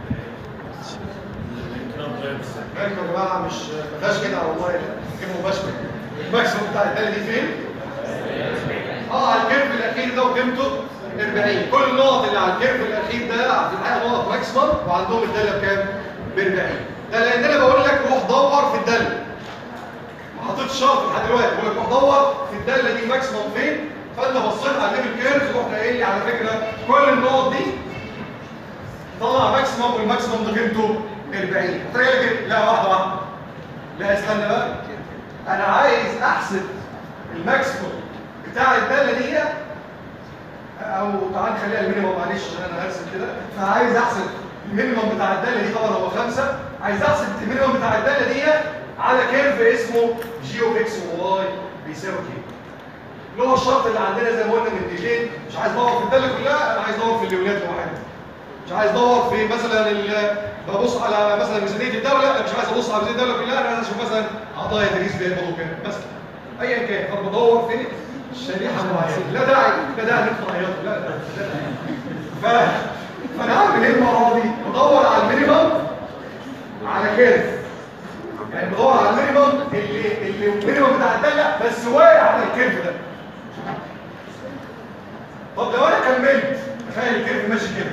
فاهم يا جماعه؟ مش ما فيهاش كده على والله كلمه مباشره. الماكسيموم بتاع الداله دي فين؟ اه على الكيرف الاخير ده وقيمته أربعين. كل النقط اللي على الكيرف الاخير ده في الحقيقه نقط ماكسيموم وعندهم الداله بكام؟ ب أربعين. ده لان انا بقول لك روح دور في الداله. ما حطيتش شرط لحد دلوقتي، بقول لك روح دور في الداله دي ماكسيموم فين؟ فانت بصيت على الليفل كيرف رحت قايل لي على فكره كل النقط دي طلع ماكسيموم والماكسيموم ده قيمته أربعين. هتلاقي لك لا واحده واحده. لا استنى بقى. انا عايز احسب الماكسيموم بتاع الداله دي او تعال نخليها المينيموم معلش عشان انا هرسم كده. فعايز احسب المينيموم بتاع الداله دي طبعا هو خمسة. عايز احسب المينيموم بتاع الداله دي على كيرف اسمه جي اوف اكس وواي بيساوي كام. اللي هو الشرط اللي عندنا زي ما قلنا من دقيقتين. مش عايز ادور في الداله كلها، انا عايز ادور في الاولاد لوحدها. مش عايز ادور في مثلا ببص على مثلا ميزانيه الدوله، انا مش عايز ابص على ميزانيه الدوله كلها، انا عايز اشوف مثلا اعضاء التدريس بيقبضوا كام مثلا. ايا كان، طب بدور في شريحه معينه. لا داعي لا داعي ندخل عياط لا لا ف... فانا هعمل ايه المره دي؟ بدور على المينيمم على كيرف. يعني بدور على المينيمم اللي اللي المينيمم بتاع الداله بس واقع على الكيرف ده. طب لو انا كملت تخيل الكيرف ماشي كده،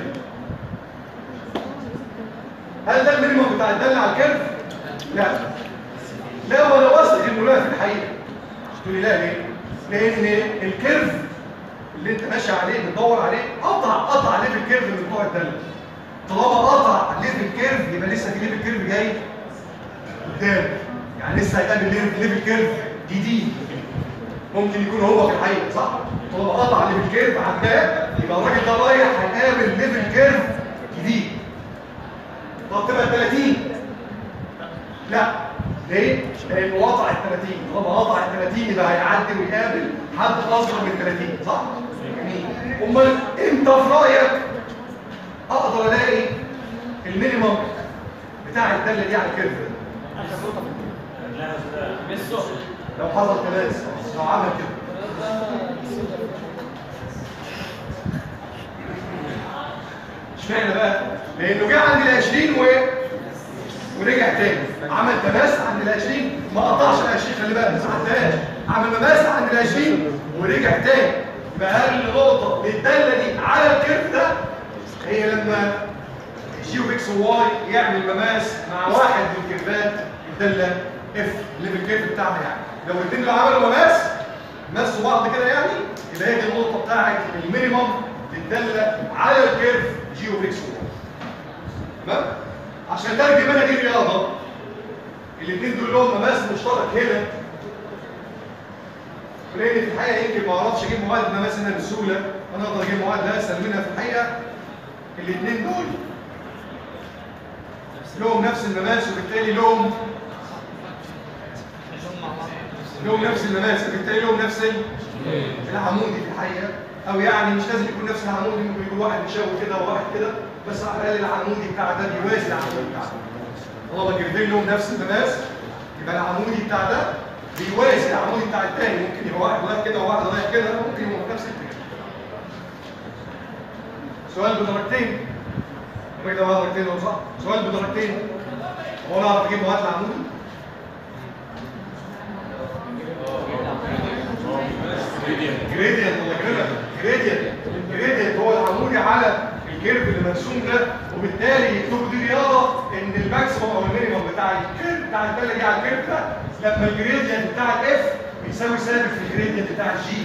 هل ده المينيمم بتاع الداله على الكيرف؟ لا. لا ولا وصلت المنافق في الحقيقه. تقول لي لا ليه؟ لان الكيرف اللي انت ماشي عليه بتدور عليه قطع قطع ليفل كيرف من بتوع الداله. طالما قطع ليفل كيرف يبقى لسه في ليفل كيرف جاي قدام. يعني لسه هيقابل ليفل كيرف جديد. ممكن يكون هو في الحقيقه صح؟ طالما قطع ليفل كيرف عداه يبقى الراجل ده رايح هيقابل ليفل كيرف جديد. طب تبقى ثلاثين. لا. ليه؟ لأنه قطع ال ثلاثين. طالما قطع ال ثلاثين يبقى هيعدي ويقابل حد أصغر من ثلاثين صح؟ جميل. أمال إمتى في رأيك أقدر ألاقي المينيمم بتاع الدالة دي على الكيرف ده؟ لو حصل تماس، لو عمل كده. اشمعنى بقى؟ لأنه جه عند ال عشرين و ورجع تاني. عمل تماس عند ال عشرين ما قطعش ال عشرين خلي بالك ما عداش. عمل مماس عند ال عشرين ورجع تاني. يبقى اقل نقطة للدالة دي على الكيرف ده هي لما جي اوف اكس وواي يعمل مماس مع واحد من كيرفات الدالة اف اللي في الكيرف بتاعها. يعني لو الاثنين اللي عملوا مماس مسوا بعض كده يعني يبقى هي دي النقطة بتاعت المينيمم للدالة على الكيرف جي اوف اكس وواي. تمام؟ عشان ترجم انا دي رياضه الاثنين دول لهم مماس مشترك هنا. ولان في الحقيقه يمكن ما اعرفش اجيب معادله مماس هنا بسهوله، انا اقدر اجيب معادله اسهل منها في الحقيقه. الاثنين دول لهم نفس المماس وبالتالي لهم لهم نفس المماس وبالتالي لهم نفس العمودي في الحقيقه. او يعني مش لازم يكون نفس العمودي، ممكن يكون واحد مشاور كده وواحد كده، بس على الاقل العمودي بتاع ده بيوازي العمودي بتاع ده. طالما الجردين لهم نفس المماس يبقى العمودي بتاع ده بيوازي العمودي بتاع الثاني. ممكن يبقى واحد رايح كده وواحد رايح كده، ممكن يبقوا في نفس الاتجاه. سؤال بدرجتين. الراجل ده درجتين اهو صح؟ سؤال بدرجتين. هو انا اعرف اجيب معادله العمودي؟ جريدينت ولا كده؟ جريدينت. الجريدينت هو العمودي على الكيرف اللي مرسوم ده، وبالتالي يكتبوا دي رياضه ان الماكسيموم او المينيموم بتاع الكيرف بتاع الداله دي على الكيرف ده لما الجريدينت بتاع الاف بيساوي ثابت في الجريدينت بتاع الجي.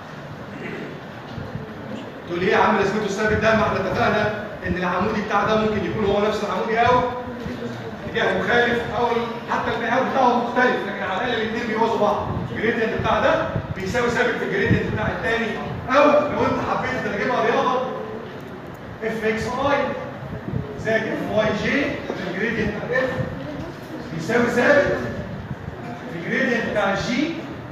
تقول لي ايه يا عم لازمته الثابت ده؟ ما احنا اتفقنا ان العمودي بتاع ده ممكن يكون هو نفس العمودي او اتجاه مخالف او حتى المعيار بتاعه مختلف، لكن على الاقل الاثنين بيوازوا بعض. الجريدينت بتاع ده بيساوي ثابت في الجريدينت بتاع الثاني، او لو انت حبيت تترجمها رياضه اف اكس اي زائد اف واي جي الجريدينت بتاع اف بيساوي ثابت الجريدينت بتاع الجي.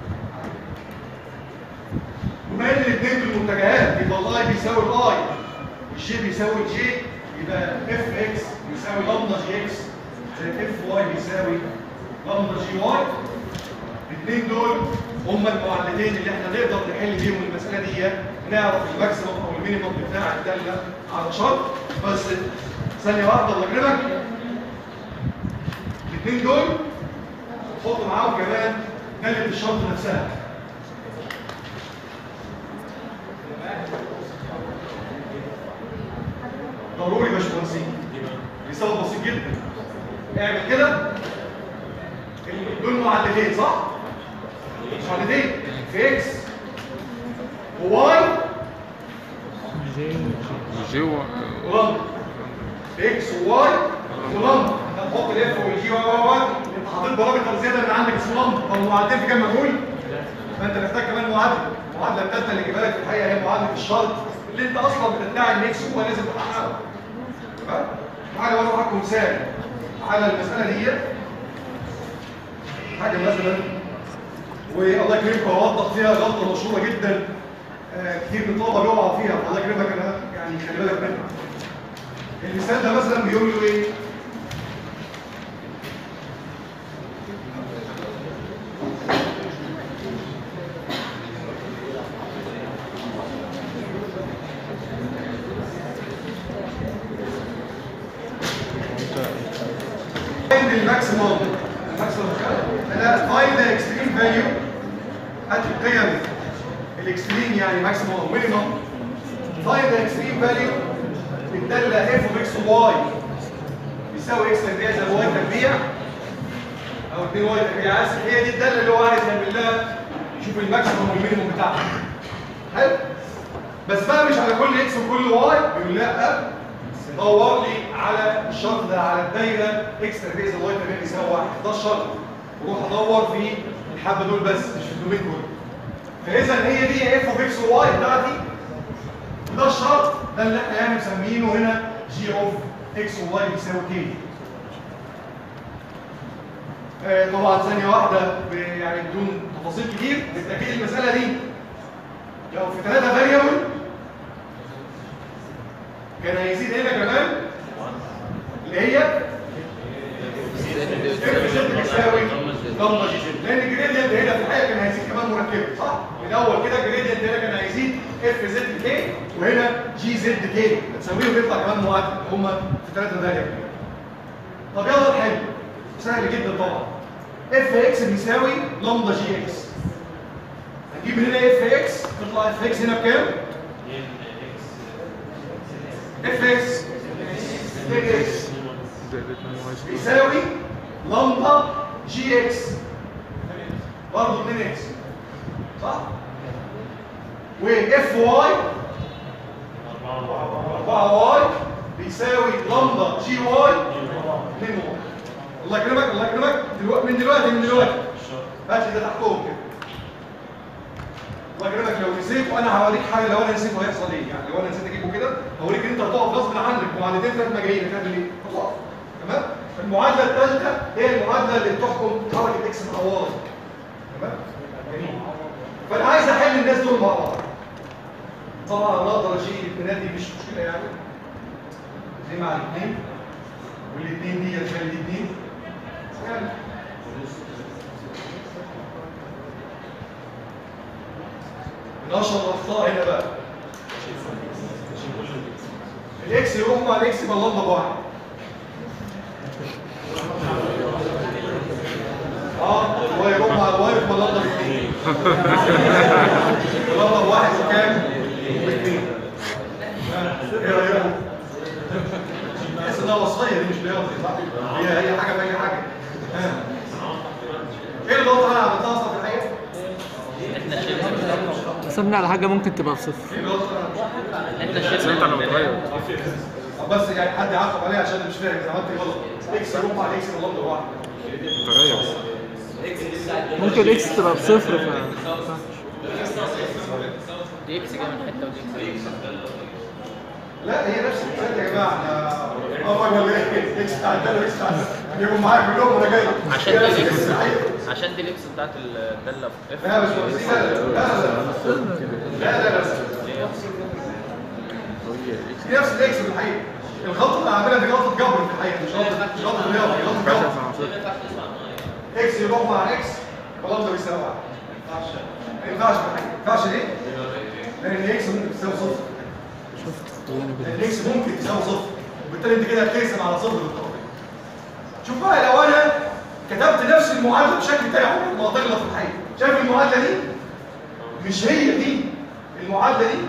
بما ان الاثنين في المتجهات يبقى الاي بيساوي الاي والجي بيساوي الجي، يبقى اف اكس بيساوي لامدا جي اكس زائد اف واي بيساوي لامدا جي واي. الاثنين دول هما المعادلتين اللي احنا نقدر نحل بيهم المساله دي، نعرف الماكسيموم او المينيموم بتاع الداله على الشرط. بس ثانيه واحده الله يكرمك، الاثنين دول حط معاهم كمان داله الشرط نفسها. ضروري يا باشمهندسين، لسبب بسيط جدا. اعمل كده، دول معادلتين صح؟ معادلتين في اكس وواي جي ولمبا. اكس وواي ولمبا، هنحط الاف والجي واي واي. انت حاطط بارامتر زياده من عندك اسمه لمبا. طب المعادلتين في كام مجهول؟ فانت محتاج كمان معادله. المعادله الثالثه اللي جايبها لك في الحقيقه هي معادله الشرط اللي انت اصلا بتدعي ان اكس هو لازم تحققه. تمام؟ تعالى اوري لكم مثال على المساله دي. حاجه مثلا والله يكرمكم اوضح فيها غلطه مشهوره جدا آه كتير من الطلبه بيقعوا فيها، الله يكرمك انا يعني خلي بالك منها. المثال ده مثلا بيقول له ايه؟ find الماكسيموم الماكسيموم انا find the extreme value at القيم الاكستريم يعني ماكسيموم او مينيموم. find the extreme value بالداله اف اوف اكس وواي بيساوي اكس تربيع زائد واي تربيع او اتنين واي تربيع. اسف، هي دي الداله اللي هو عايز يعمل لها يشوف الماكسيموم والمينيموم بتاعها. حلو؟ بس بقى مش على كل اكس وكل واي، بيقول لا دور لي على الشرط ده على الدايره اكس تربيع زائد واي تربيع بيساوي واحد. ده الشرط، وروح ادور في الحبه دول بس مش في الدومين كله. فاذا هي دي اف اوف اكس وواي بتاعتي، وده الشرط ده اللي احنا يعني مسمينه هنا جي اوف اكس وواي بيساوي كي. آه طبعا ثانيه واحده يعني بدون تفاصيل كتير بالتاكيد المساله دي لو في ثلاثه فاريبل كان هيزيد هنا كمان اللي هي اف زد بيساوي لامدا جي زد، لان الجريدينت هنا في الحقيقه كان هيزيد كمان مركبه صح؟ من الاول كده الجريدينت هنا كان هيزيد اف زد كي وهنا جي زد كي هتساويهم ويطلع كمان معادله هما في ثلاثه فاريبل. طب يلا الحل سهل جدا طبعا. اف اكس بيساوي لامدا جي اكس، هنجيب هنا اف اكس تطلع اف اكس هنا بكام؟ اف اكس اتنين اكس بيساوي لامدا جي اكس برضه اتنين اكس صح؟ واف واي اربعة واي بيساوي لامدا جي واي اتنين واي. الله يكرمك الله يكرمك دلوقتي من دلوقتي من دلوقتي هات لي ده تحتهم كده. الله يكرمك لو نسيت وانا هوريك حاجه لو انا نسيته هيحصل ايه. يعني لو انا نسيت اجيبه كده هوريك ان انت هتقف غصب عنك معادلتين ثلاث مجاهيل هتعمل ايه؟ هتقف. تمام؟ المعادله الثالثه هي المعادله اللي بتحكم حركه اكس مع واي. تمام؟ جميل. فانا عايز احل الناس دول مع بعض. طبعا انا اقدر اشيل الاثنين دي مش مشكله يعني. دي مع الاثنين والاثنين دي هتخلي دي اثنين. يعني من اشهر الاخطاء هنا بقى الاكس يروح مع الاكس يبقى اللمبه بواحد. اه الواي يروح مع الواي يبقى اللمبه باثنين. اللمبه بواحد وكام؟ باثنين. ايه رايكم؟ تحس انها وصيه دي مش رياضي صح؟ هي هي حاجه باي حاجه. ايه الغلطه اللي انا عملتها اصلا في الحقيقه؟ حسبنا على حاجه ممكن تبقى بصفر. ايه الغلطه انت شايف انت لو اتغير بس يعني حد يعاقب عليها عشان مش فاهم اذا عملت غلط. اكس يروح مع الاكس يبقى اللمبه بواحد. تغير ممكن اكس تبقى بصفر ف دي اكس جايه من حته ودي اكس لا هي نفس المثال يا جماعه احنا اه ولا ايه؟ اكس تعدل اكس تعدل يبقوا معايا كلهم وانا جاي عشان دي الاكس عشان دي الاكس بتاعت الداله في اف. لا مش مهندسين لا لا لا لا لا دي نفس الاكس في الحقيقه. الخطه اللي عاملها دي غلطه جبر في الحقيقه مش غلطه مش غلطه رياضه دي غلطه جبر. اكس يروح مع اكس غلطه بيساوي واحد. ما ينفعش في الحقيقه. ما ينفعش ليه؟ لان اكس ممكن تساوي صفر. لان الاكس ممكن تساوي صفر وبالتالي انت كده هتقسم على صفر بالطرفين. شوف بقى لو انا كتبت نفس المعادله بشكل تاني عمرك ما هتغلط في الحقيقه. شايف المعادله دي؟ مش هي دي المعادله دي؟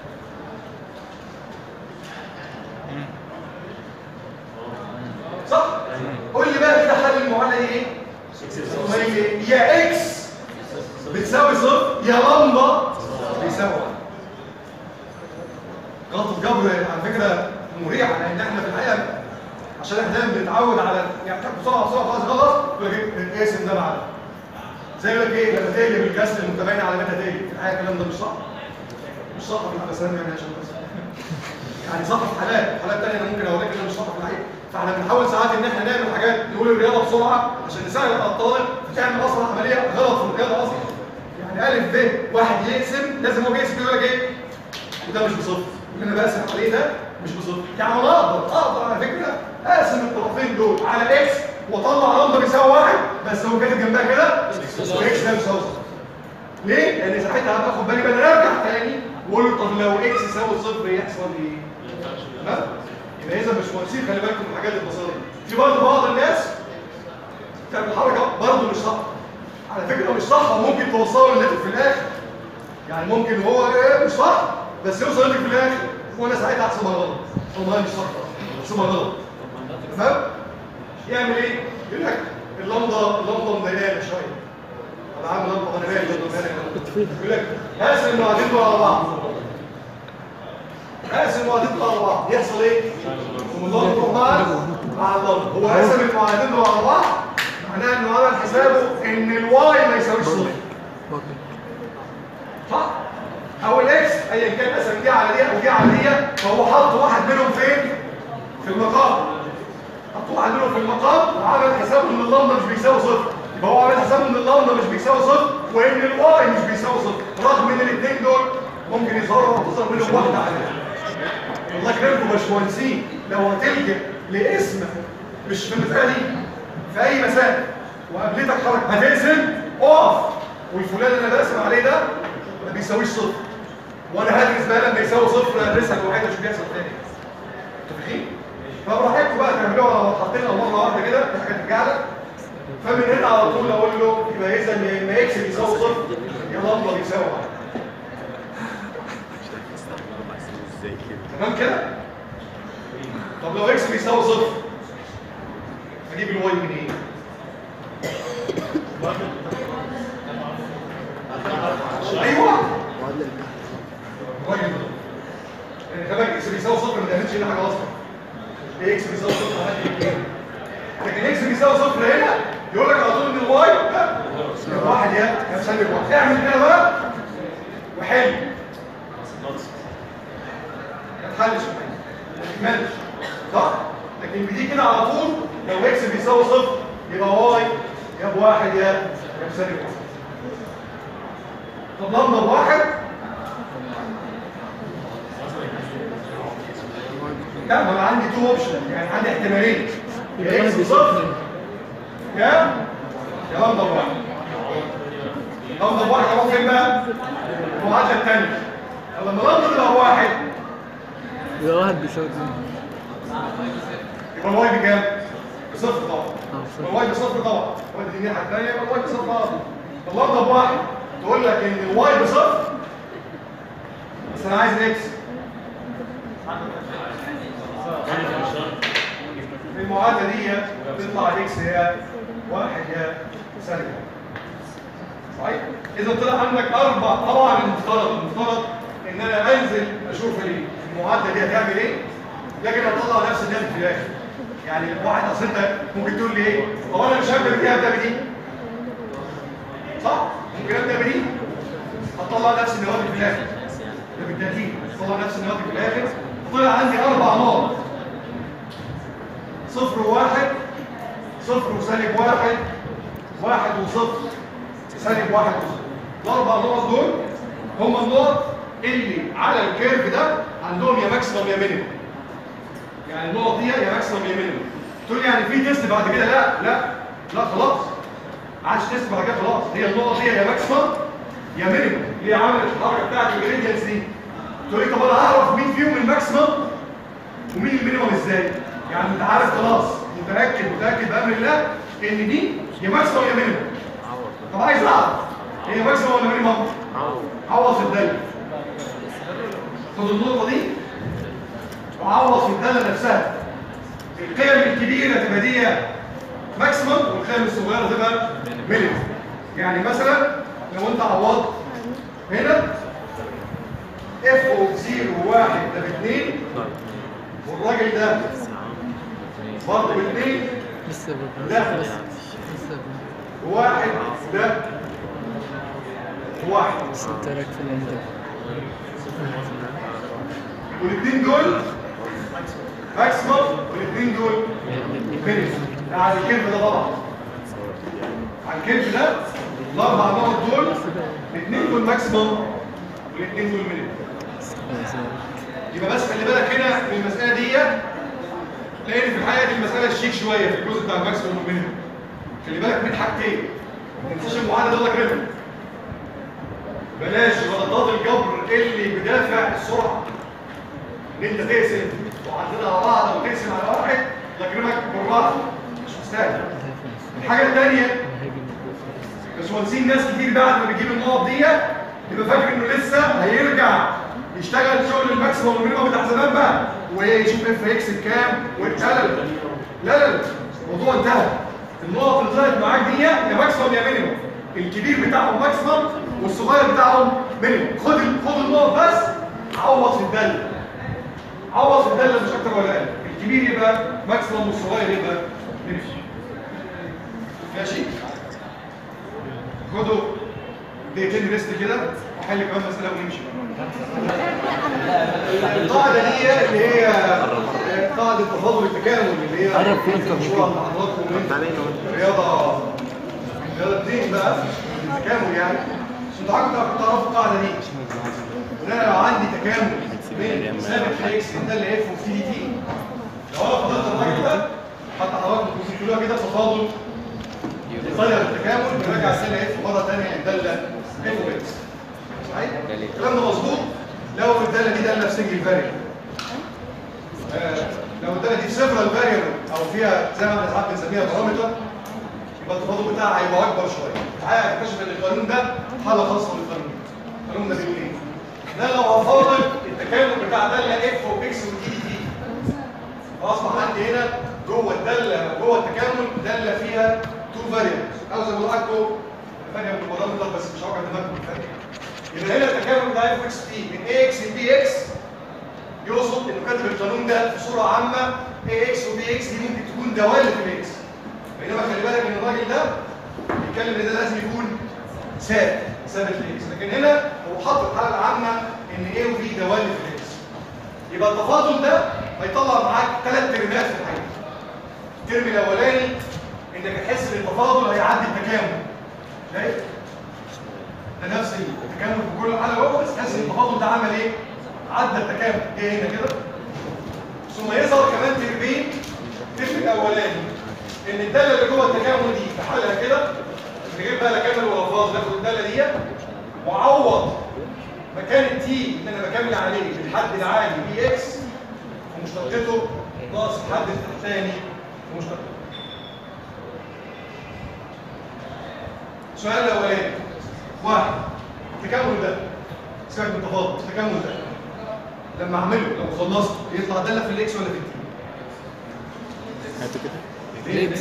صح؟ قول لي بقى كده حل المعادله دي ايه؟ يا اكس بتساوي صفر يا لمبه بيساوي واحد. غلطه جبر على فكره مريحه لان احنا في الحقيقه عشان احنا دايما بنتعود على يعني بسرعه بسرعه خلاص غلط يقول لك القاسم ده معانا. زي يقول لك ايه لما تقلب الكسر المتباين على متى تقلب في الحقيقه الكلام ده مش صح. مش صح في الحقيقه سلام يعني عشان بس يعني صح في حالات حالات ثانيه انا ممكن اوريك انه مش صح في الحقيقه. فاحنا بنحاول ساعات ان احنا نعمل حاجات نقول الرياضه بسرعه عشان نسهل على الطالب فتعمل اصلا عمليه غلط في الرياضه اصلا. يعني الف ب واحد يقسم لازم هو بيقسم يقول لك ايه؟ وده مش بصفر. اللي انا بقسم عليه ده مش بصفر. يعني انا اقدر اقدر على فكره اقسم الطرفين دول على اكس واطلع لمبه بيساوي واحد بس هو كاتب جنبها كده اكس ده بيساوي صفر. ليه؟ لان ساعتها هبقى اخد بالي بقى ارجع تاني واقول له طب لو اكس يساوي صفر يحصل ايه؟ ها؟ يبقى اذا مش مهندسين خلي بالكم من الحاجات البسيطه دي. في برضه بعض الناس تعمل حركه برضه مش صح. على فكره مش صح وممكن توصله للناتج في الاخر. يعني ممكن هو ايه مش صح بس يوصل لك في الاخر وانا ساعتها احسبها غلط. والله مش صح احسبها غلط. تمام؟ يعمل ايه؟ يقول لك اللمبه اللمبه مضايقاني شويه. انا عامل لمبه وانا باين يقول لك قاسم المعادين دول على بعض. قاسم المعادين دول على بعض يحصل ايه؟ اللمبه تروح مع مع اللمبه. هو قاسم المعادين دول على بعض معناه انه عمل حسابه ان الواي ما يساويش صفر. صح؟ او الاكس ايا كان قسم دي على دي او دي على دي فهو حط واحد منهم فين؟ في المقام. حط واحد منهم في المقام وعمل حسابه ان اللمبه مش بيساوي صفر. يبقى هو عمل حسابه ان اللمبه مش بيساوي صفر وان الواي مش بيساوي صفر رغم ان الاثنين دول ممكن يظهروا وتظهر منهم واحده عليها. الله يكرمكم يا باشمهندسين لو هتلجأ لاسم مش في المساله دي في اي مساله وقابلتك حركه هتقسم اقف والفلان اللي انا برسم عليه ده ما بيساويش صفر وانا هدرس بقى لما يساوي صفر ادرسها لوحدها مش بيحصل تاني. متفقين؟ فبراحتكم بقى تعملوها لو حاطينها مره واحده كده في حاجه ترجع لك. فمن هنا على طول اقول له يبقى اذا يا اما اكس بيساوي صفر يا لمبه بيساوي واحد. تمام كده؟ طب لو اكس بيساوي صفر اجيب الواي منين؟ ايوه الراجل ده كمان اكس بيساوي صفر ما تعملش هنا حاجه اصلا. ايه اكس بيساوي صفر عملت ايه؟ لكن اكس بيساوي صفر هنا يقول لك على طول ان الواي لا واحد يا يا سالب واحد. اعمل كده بقى وحل. ما تحلش ما تكملش صح؟ لكن بدي كده على طول لو اكس بيساوي صفر يبقى واي يا بواحد يا يا بسالب واحد. طب لمبه بواحد لا ما انا عندي تو اوبشن يعني عندي احتمالين يا اكس بصفر يا يا لمبه بواحد. لمبه بواحد اهو فين بقى؟ المعادله الثانيه. لما لمبه تبقى بواحد يبقى واحد بيساوي اتنين. يبقى الواي بكام؟ بصفر طبعا. يبقى الواي بصفر طبعا. الواي دي الناحيه الثانيه يبقى الواي بصفر طبعا. اللمبه بواحد تقول لك ان الواي بصفر بس انا عايز اكس. في المعادله دي تطلع الاكس هي واحد يا سالب. صحيح؟ اذا طلع عندك اربع طبعا المفترض المفترض ان انا انزل اشوف المعادله دي هتعمل ايه لكن هتطلع نفس الناتج في الاخر. يعني واحد اصل انت ممكن تقول لي ايه؟ هو انا مش هبدا بدي هبدا بدي؟ صح؟ ممكن ابدا بدي هتطلع نفس النواتج في الاخر. ده بالتاكيد هتطلع نفس النواتج في الاخر وطلع عندي اربع نقط صفر وواحد، صفر وسالب واحد، واحد وصفر، سالب واحد وصفر. الاربع نقط دول هم النقط اللي على الكيرف ده عندهم يا ماكسيمم يا مينيمم. يعني النقط دي يا ماكسيمم يا مينيمم. تقول لي يعني في تيست بعد كده؟ لا لا لا خلاص. ما عادش تيست بعد كده خلاص. هي النقط دي يا ماكسيمم يا مينيمم اللي هي عملت الحركه بتاعت الجريدينتس دي. تقول لي طب انا اعرف مين فيهم الماكسيمم ومين المينيمم ازاي؟ يعني انت عارف خلاص، متاكد متاكد بامر الله ان دي يا ماكسيمم يا مينيمم. طب عايز اعرف هي ماكسيمم ولا مينيمم؟ عوض في الداله. خد النقطه دي وعوض في الداله نفسها. القيم الكبيره تبقى دي ماكسيمم والقيم الصغيره تبقى مينيمم. يعني مثلا لو انت عوضت هنا اف اوف صفر وواحد ده باثنين والراجل ده برضه باثنين لسه ده لسه واحد ده واحد ستة راك في الانتر. والاثنين دول ماكسيمم والاثنين دول مينيمم. ده على الكيرف ده طبعا. على الكيرف ده الاربع نقط دول الاثنين دول ماكسيمم والاثنين دول مينيمم. يبقى بس خلي بالك هنا في المساله دي، لان في الحقيقه دي المساله شيك شويه في الجزء بتاع الماكسيمم والمينيمم. خلي بالك من حاجتين، ما تنساش المعادله ده كده. بلاش غلطات الجبر اللي بدافع السرعه. ان انت تقسم وعددها على بعض او تقسم على واحد تجربك بالراحه مش مستاهل. الحاجه الثانيه باشمهندسين ناس كتير بعد ما بيجيب النقط دي يبقى فاكر انه لسه هيرجع يشتغل شغل الماكسيمم والمينيمم بتاع زمان بقى ويشوف اف اكس بكام ويتقلل. لا لا لا الموضوع انتهى. النقط اللي طلعت معاك دي يا ماكسيمم يا مينيمم. الكبير بتاعهم ماكسيمم والصغير بتاعهم مينيمم. خد خد النقط بس عوض في الداله. عوض في الداله مش اكتر ولا اقل. الكبير يبقى ماكسيمم والصغير يبقى مينيمم. ماشي؟ خدوا دقيقتين ريست كده وحل كمان مساله ونمشي. القاعده دي اللي هي قاعده تفاضل التكامل اللي هي قرب فين مشهوره عند حضراتكم من رياضه رياضه اتنين بقى التكامل. يعني عشان تعرفوا تعرفوا القاعده دي ان انا لو عندي تكامل بين ثابت في اكس ده اللي اف وفي دي تي، لو انا فضلت الراجل ده حتى حضراتكم بتقولوها كده تفاضل يغير التكامل نرجع السنه اف مره ثانيه الداله اف اكس. صحيح؟ الكلام ده مظبوط لو الداله دي داله في سنجل فاريبل. آه لو الداله دي سيفرال فاريبل او فيها زي ما ساعات بنسميها بارامتر يبقى التفاضل بتاعها هيبقى اكبر شويه. الحقيقه هتكتشف ان القانون ده حاله خاصه بالقانون ده. القانون ده بيقول ايه؟ ده لو هفاضل التكامل بتاع داله اف واكس ودي دي تي فاصبح عندي هنا جوه الداله جوه التكامل داله فيها تو فاريبلز او زي ما بقول لكم فاريبل بالبارامتر بس مش هوجع دماغكم بالفرق. يبقى هنا التكامل بتاع اف اكس تي من اي اكس لبي اكس يقصد انه كاتب القانون ده في صوره عامه اي اكس وبي اكس دي ممكن تكون دوال في الاكس. بينما خلي بالك ان الراجل ده بيتكلم ان ده لازم يكون ثابت ثابت في الاكس، لكن هنا هو حاطط الحاله العامه ان اي وبي دوال في الاكس. يبقى التفاضل ده هيطلع معاك ثلاث ترمات في الحقيقه. الترم الاولاني انك هتحس ان التفاضل هيعدي التكامل. شايف؟ ده نفس التكامل في كل حاله جوه بس تحس ان التفاضل ده عمل ايه؟ عدى التكامل. جه هنا كده. ثم يظهر كمان ترمين. الترم الاولاني ان الداله اللي جوه التكامل دي في حالها كده نجيب بقى لا كامل ولا فاضل ناخد الداله دي وعوض مكان التي اللي انا بكمل عليه بالحد العالي بي اكس ومشتقته ناقص الحد الثاني ومشتقته. السؤال الاولاني واحد التكامل ده سيبك من التفاضل. التكامل ده لما اعمله لو خلصته يطلع داله في الاكس ولا في التي؟ هاتوا كده ليه؟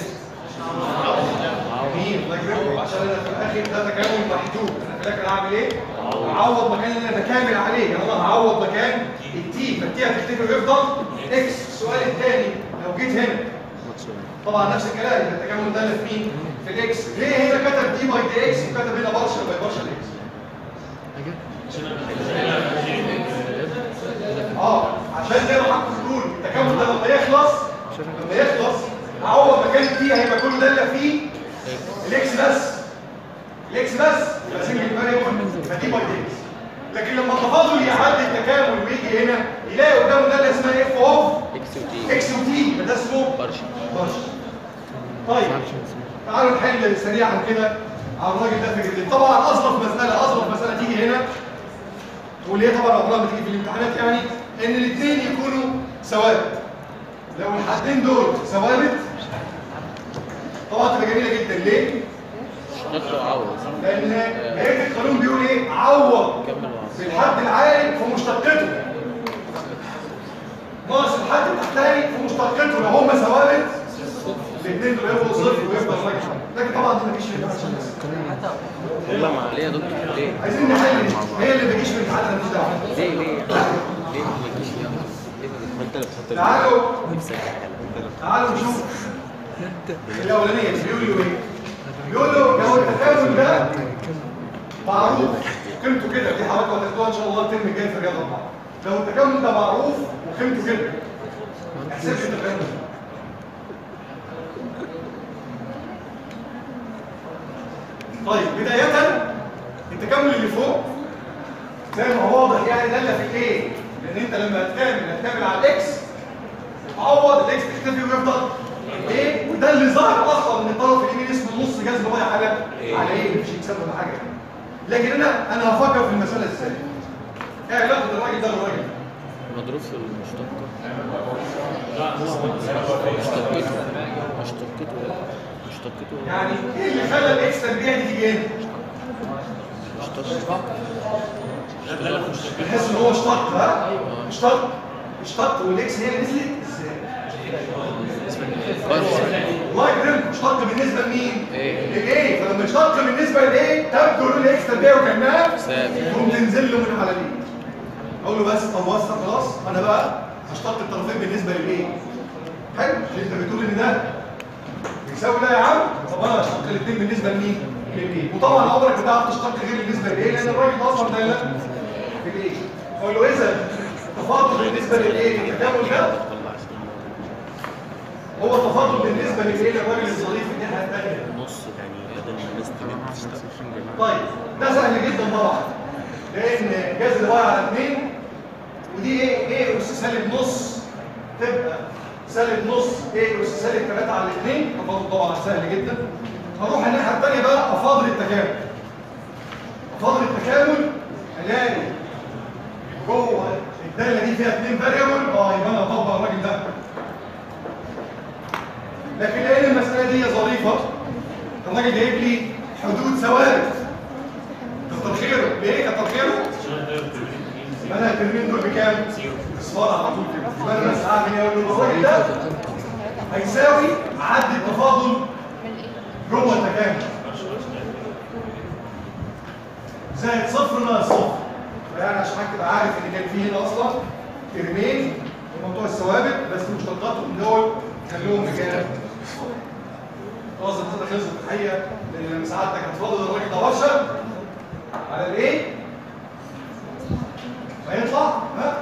جميل الله يكرمك. عشان انا في الاخر ده تكامل محدود. انا في الاخر هعمل ايه؟ هعوض مكان اللي انا بكامل عليه. يعني انا هعوض مكان التي فالتي هتفتكر يفضل اكس. السؤال الثاني لو جيت هنا طبعا نفس الكلام يبقى التكامل ده في مين؟ في الاكس. ليه هنا كتب دي باي دي اكس وكتب هنا بارشل باي بارشل اكس؟ اه عشان زي ما حضرتك بتقول التكامل ده لما يخلص لما يخلص هعوض مكان فيه هيبقى كله داله فيه الاكس بس الاكس بس يبقى سنجل فاريبل فدي باي اكس. لكن لما التفاضل يعدي التكامل ويجي هنا يلاقي قدامه داله اسمها اف اوف اكس وتي اكس وتي يبقى ده اسمه بارشل. بارشل. طيب تعالوا نحل سريعا كده على الراجل ده في جديد. طبعا اظرف مساله اظرف مساله تيجي هنا واللي هي طبعا عمرها بتيجي في الامتحانات يعني ان الاثنين يكونوا ثوابت. لو الحدين دول ثوابت طبعا تبقى جميله جدا. ليه؟ نطلع عوض لان بقيه القانون بيقول ايه؟ عوض بالحد العالي في مشتقته ناقص الحد التحتاني في مشتقته. لو هما ثوابت الاثنين دول يبقوا صفر ويفضل راجع. لكن طبعا دي مفيش في الامتحان. والله ما ليه يا دكتور ليه؟ عايزين نحل هي اللي بيجيش في الامتحان انا مش دعوه. ليه ليه ليه ما بيجيش فيها؟ ليه ما انت اللي بتحط تعالوا نفسك تعالوا نشوف الاولانيه بيقولوا ايه؟ بيقولوا لو التكامل ده معروف وقيمته كده دي حضرتك هتاخدوها ان شاء الله الترم الجاي في الرياضه اربعه. لو التكامل ده معروف وقيمته كده احسب لي التكامل ده. طيب بدايه التكامل اللي فوق زي ما هو واضح يعني داله في ايه؟ لان انت لما هتكامل هتكامل على الاكس تعوض الاكس تختفي ويفضل ايه؟ وده اللي ظهر اصلا ان الطرف اليمين اسمه نص جذر باي على على ايه؟ مش يكسب ولا حاجه. لكن انا انا هفكر في المساله ازاي؟ ايه علاقه الراجل ده بالراجل؟ مضروب في المشتقة. مشتقته مشتقته مشتقته يعني ايه اللي خلى الاكس تربيع دي تيجي هنا؟ مشتقة. بتحس ان هو اشتق ها؟ اشتق اشتق والاكس هي اللي نزلت ازاي؟ الله يكرمك اشتق بالنسبه لمين؟ للايه؟ فلما اشتق بالنسبه للايه تبدو له الاكس تربيع وكانها تقوم تنزل له من على الايه. اقول له بس طب وصل خلاص انا بقى هشتق الطرفين بالنسبه للايه؟ حلو مش انت بتقول ان ده بيساوي ده يا عم؟ طب انا هشتق الاثنين بالنسبه لمين؟ للايه. وطبعا عمرك ما تعرف تشتق غير بالنسبه للايه لان الراجل ده اصلا دايما في الايه. اقول له اذا التفاضل بالنسبه للايه التكامل ده هو التفاضل بالنسبه للايه للراجل الظريف الناحيه الثانيه نص يعني بدل ما الناس تجيب. طيب ده سهل جدا طبعا لان جذر باي على اثنين ودي ايه ايه اس سالب نص تبقى سالب نص ايه اس سالب ثلاثة على اثنين. تفاضل طبعا سهل جدا. هروح الناحيه الثانيه بقى افاضل التكامل. افاضل التكامل الاقي جوه الداله دي فيها اثنين فاريبل اه يبقى انا اطبق الراجل ده. لكن لان المساله دي ظريفه الراجل جايب لي حدود ثوابت كتر خيره. ليه كتر خيره؟ يبقى انا الترمين دول بكام؟ اصفار على طول كده. يبقى انا بس اعمل ايه؟ اقول له الراجل ده هيساوي عد التفاضل جوه التكامل زائد صفر ناقص صفر. يعني عشان تبقى عارف ان كان في هنا اصلا ترمين وموضوع الثوابت بس مشتقاتهم دول خلوهم بكام؟ خلاص المساله خلصت الحقيقه لان لما ساعتك هتفاضل الراجل ده ورشه على الايه؟ فيطلع ها؟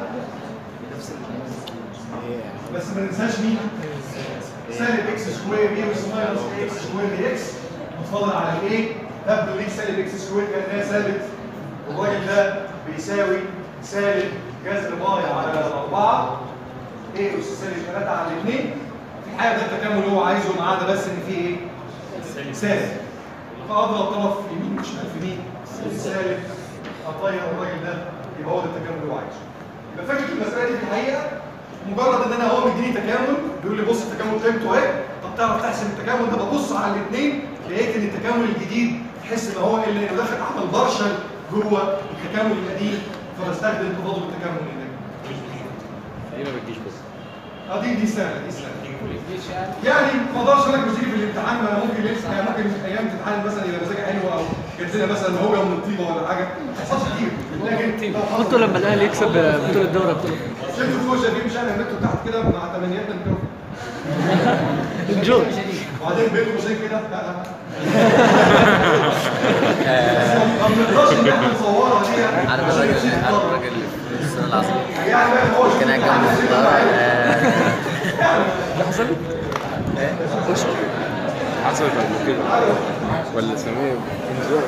بس ما ننساش مين؟ سالب اكس سكوير ايه بس ماينس اكس سكوير دي اكس متفاضل على الايه؟ تبدو ليه سالب اكس سكوير كانها ثابت والراجل ده بيساوي سالب جذر باي على أربعة ايه اس سالب ثلاثة على اثنين. في حاجه ده التكامل اللي هو عايزه ما عدا بس ان فيه ايه؟ سالب. فاضرب طرف يمين وشمال في مين؟ سالب. اطير الراجل ده يبقى هو ده التكامل اللي هو عايزه. يبقى فاكر المساله دي في الحقيقه مجرد ان انا هو مديني تكامل بيقول لي بص التكامل قيمته ايه؟ طب تعرف تحسب التكامل ده ببص على الاثنين لقيت ان التكامل الجديد تحس ان هو اللي داخل عمل بارشل جوه التكامل القديم فبستخدم تفاضل التكامل هناك. ليه ما بتجيش بس؟ اه دي دي سهله دي سهله. يعني ما اقدرش اقول لك مش تيجي في الامتحان ما ممكن لسه يعني ممكن ايام تتعلم مثلا يبقى مزاجها حلو او جات لنا مثلا هوجه من الطيبه ولا حاجه ما تحصلش كتير. لكن حطوا لما الاهلي يكسب بطوله الدوري ابطال شفتوا فوق شايفين مش احنا بنكتب تحت كده مع تمنياتنا الجو الجول وبعدين بين قوسين كده لا لا ما بنقدرش ان احنا نصورها دي عارف الراجل عارف الراجل اللي في السنة العظيم يعني بقى هو كان جنب الدار ده حصل؟ حصلت قبل كده ولا سميه انجوي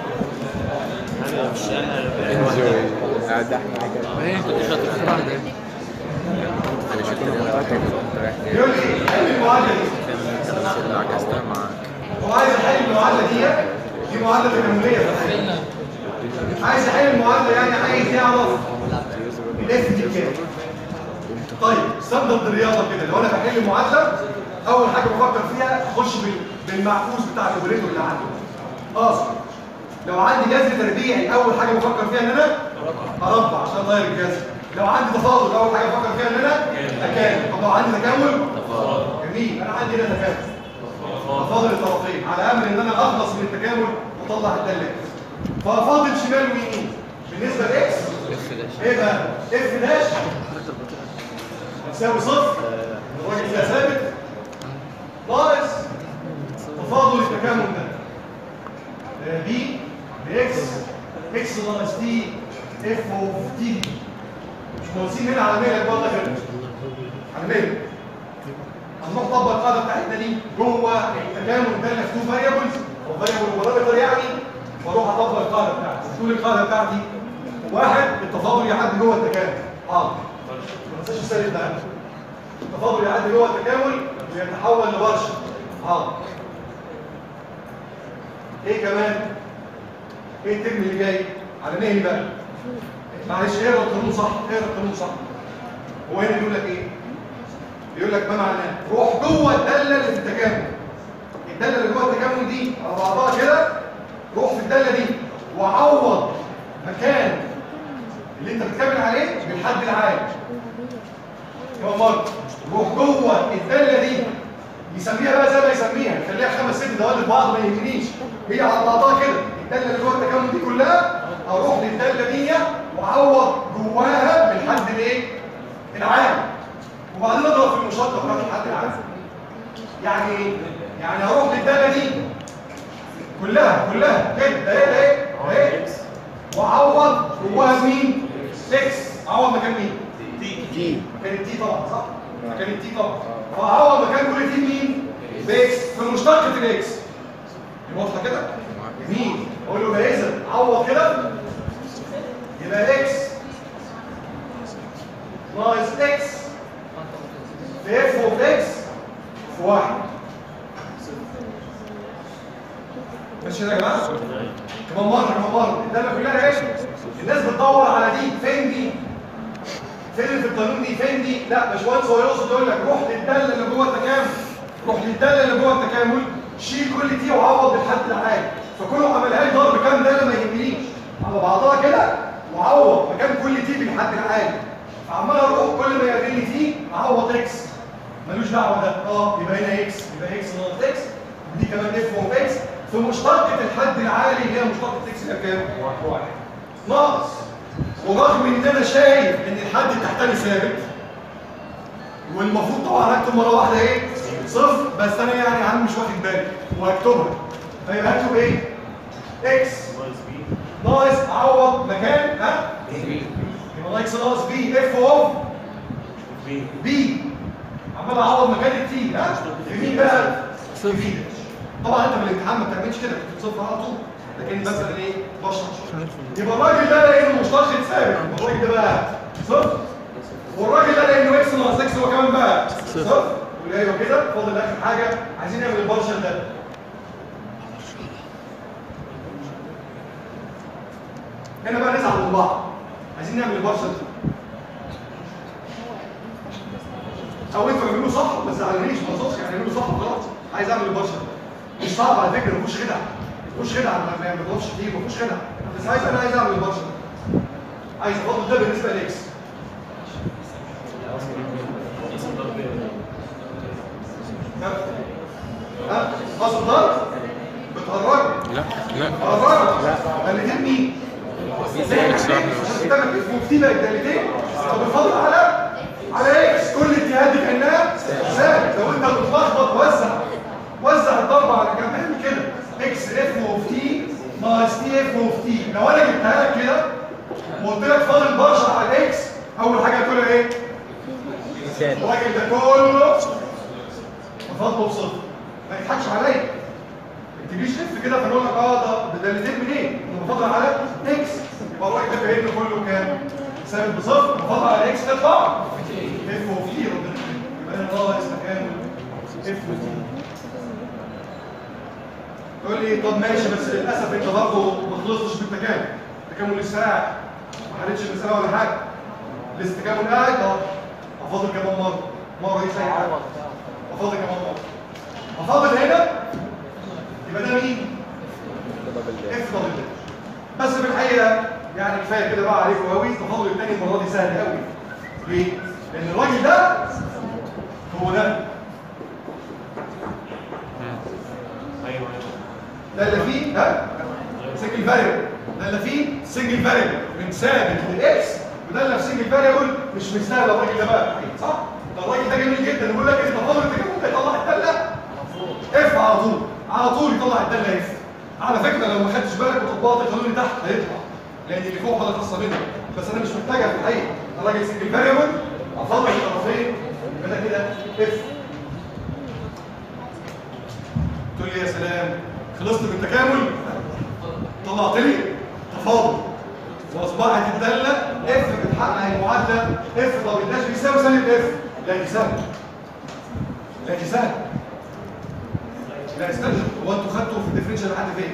انجوي قاعد احمد كده ايه الصراحه ده انا شفت المعتقد يقول لي حل المعادله دي. كان عكستها معاك هو عايز يحل المعادله دي دي معادله تكامليه صحيح. عايز يحل المعادله يعني عايز يعرف الاف دي كام. طيب استنبط الرياضه كده لو انا بحل المعادله اول حاجه بفكر فيها اخش بالمعكوس بتاع الاوبريتور اللي عندي. خلاص لو عندي جذر تربيعي اول حاجه بفكر فيها ان انا اربع عشان اغير الجذر. لو عندي تفاضل اول حاجه بفكر فيها ان انا اكامل. طب لو عندي تكامل جميل انا عندي هنا تكامل تفاضل الطرفين على امر ان انا اخلص من التكامل واطلع الدالات. فافاضل شمال ويمين بالنسبه لاكس ايه بقى اف داش تساوي صفر الراجل ده ثابت ناقص تفاضل التكامل ده بي باكس اكس ناقص تي اف اوف تي. مش موزين هنا على ميلك والله كده على ميلك. هنروح نطبق القاعده بتاعتنا دي جوه التكامل ده اللي في تو فاريبلز او فاريبل بارامتر يعني. واروح اطبق القاعده بتاعتي. تقول القاعده بتاعتي واحد التفاضل يعدي جوه التكامل. حاضر ما تنساش السالب ده. التفاضل يعدي جوه التكامل ويتحول لبرشا. حاضر. ايه كمان؟ ايه الترم اللي جاي؟ على مهلي بقى. معلش اقرا القانون صح، اقرا القانون صح. هو هنا بيقول لك ايه؟ بيقول لك ما معناه؟ روح جوه الداله اللي في التكامل. الداله اللي جوه التكامل دي على بعضها كده روح في الداله دي وعوض مكان اللي انت بتكمل عليه بالحد العالي. يا مره روح جوه الداله دي يسميها بقى زي ما يسميها يخليها خمس ست دوال لبعض ما يهمنيش. هي على بعضها كده الداله اللي جوه التكامل دي كلها اروح للداله دي واعوض جواها بالحد الايه؟ العام. وبعدين اضرب في المشتق بتاعت الحد العام. يعني ايه؟ يعني اروح للداله دي كلها كلها كده ده ايه ده ايه؟ اهي واعوض جواها مين؟ اكس. اعوض مكان مين؟ تي تي مكان التي طبعا صح؟ مكان التي طبعا. فاعوض مكان كل تي مين؟ باكس في مشتقة الاكس. واضحه كده؟ مين؟ اقول له ده اذا عوض كده يبقى اكس ناقص اكس في اف اوف اكس في واحد. ماشي كده يا جماعه؟ كمان مره كمان مره الداله كلها ايش؟ الناس بتدور على دي فين دي؟ فين في القانون دي؟ فين دي؟ لا باشمهندس هو يقصد يقول لك روح للداله اللي جوه التكامل. روح للداله اللي جوه التكامل شيل كل دي وعوض بالحد العالي. فكله عملها لي ضرب كام داله ما يهمنيش على بعضها كده وعوض مكان كل تي بالحد العالي. فعمال اروح كل ما يقابلني تي اعوض اكس ملوش دعوه ده. اه يبقى هنا اكس يبقى اكس ناقص اكس ودي كمان اف اوف اكس في مشتقة الحد العالي اللي هي مشتقة اكس اللي كام؟ واحد ناقص. ورغم ان انا شايف ان الحد التحتاني ثابت والمفروض طبعا اكتب مره واحده ايه؟ صفر بس انا يعني عم مش واخد بالي وهكتبها. فيبقى هكتب ايه؟ اكس ناقص اعوض مكان ها؟ يبقى اكس ناقص بي اف اوف بي بي عمال اعوض مكان التي ها؟ في مين بقى؟ صفر. طبعا انت في الامتحان ما بتعملش كده بتكتب صفر على طول لكن مثلا ايه؟ بشرح يبقى الراجل ده لانه مشتق ثابت الراجل ده بقى صفر والراجل ده لانه اكس ناقص اكس هو كمان بقى صفر. والايوه كده فاضل اخر حاجه عايزين نعمل البارشل ده. هنا بقى نزعل من بعض عايزين نعمل البارشل ده. او انتوا اعملوه صح ما تزعلونيش ما اقصدش يعني اعملوه صح وخلاص. عايز اعمل البارشل ده مش صعب على فكره ما فيهوش خدعه ما فيهوش خدعه ما يعملوش كتير ما فيهوش خدعه بس عايز انا عايز اعمل البارشل ده. عايز افضل ده بالنسبه لاكس ها اصل ضرب بتهرج لا لا هرج لا دالتين مين؟ قدامك اسمه كتيبه الدالتين فبالفضل على على اكس كل الجهات دي كانها ثابت. لو انت بتلخبط وزع وزع الضربه على جنب اعمل كده اكس اف اوف تي ناقص تي اف اوف تي. لو انا جبتها لك كده وقلت لك فاضل بشر على الاكس، اول حاجه هتقولها ايه؟ الراجل ده كله فاضله بصفر. ما يضحكش عليا، ما تجيبليش اف كده فنقول لك اه ده ده اللي منين؟ انا بفضل على اكس، يبقى الراجل ده فاهمني كله كام؟ ثابت بصفر، بفضل على اكس تطلع اف وفي، يبقى هنا ناقص تكامل اف وفي. تقول لي طب ماشي بس للاسف انت برضه ما خلصتش بالتكامل، التكامل لسه قاعد ما حلتش المساله ولا حاجه، لسه التكامل قاعد اه. افاضل كمان مره، مره دي زي حاجه افاضل كمان مره، افاضل هنا يبقى ده مين؟ اف دبل داش. بس في الحقيقه يعني كفايه كده بقى عليكم قوي، التفاضل الثاني المره دي سهل قوي. ليه؟ لان الراجل ده هو ده ده اللي فيه ها سنجل فاريبل، ده اللي فيه سنجل فاريبل من ثابت للاكس، وده اللي في سنجل فاريبل مش مستاهل الراجل ده بقى، صح؟ ده الراجل ده جميل جدا، يقول لك التفاضل التكامل يطلع الداله اف على طول، على طول يطلع الداله اف. على فكره لو ما خدتش بالك وطبقت القانون تحت هيطلع، لان اللي فوق حاجه خاصه منه، بس انا مش محتاجها في الحقيقه. الراجل سنجل فاريبل افضل الطرفين يبقى ده كده اف. تقول لي يا سلام خلصت بالتكامل، طلعت لي تفاضل واصبحت الداله اف بتحقق المعادله اف دبل داش بيساوي سالب اف. لا دي سهله، لا دي سهله، لا استنى، هو انتوا خدتوا في الديفرنشال لحد فين؟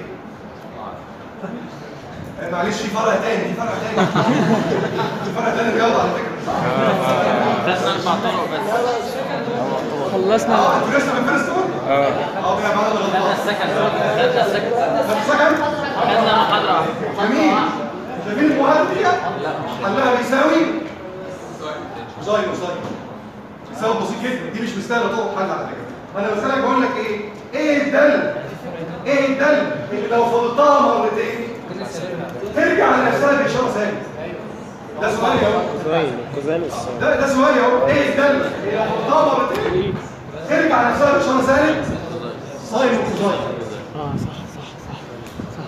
معلش في فرع تاني، في فرع تاني في فرع تاني رياضه على فكره. خدنا اربع طرق بس. خلصنا. اه انتوا لسه من فيرست اه اه يا بلد خدنا غلطان. السكن خدنا السكن خدت سكن؟ خدنا محاضرة. جميل. شايفين المعادله دي؟ حلها بيساوي زاين وزاين. بيساوي بسيط جدا، دي مش مستاهله طرق حل على فكره. انا بسالك بقول لك ايه؟ ايه الدل؟ ايه الدل اللي لو فضلتها مرتين ترجع لنفسها باشاره ثابته؟ ده سؤال اهو. ده ده سؤال اهو، ايه الدل اللي لو فضلتها مرتين ترجع لنفسها باشاره ثابته؟ ساين وكوزاين. اه صح صح صح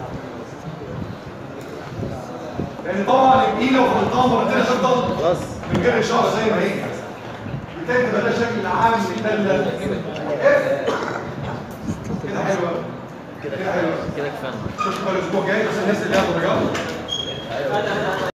لان طبعا الاي لو فضلتها مرتين هتفضل خلاص من غير اشاره زي ما هي، بالتالي تبقى ده شكل عام للداله اف. كده حلو قوي، كده حلو كده كفايه. شوف بقى الاسبوع الجاي بس الناس اللي هياخدوا درجات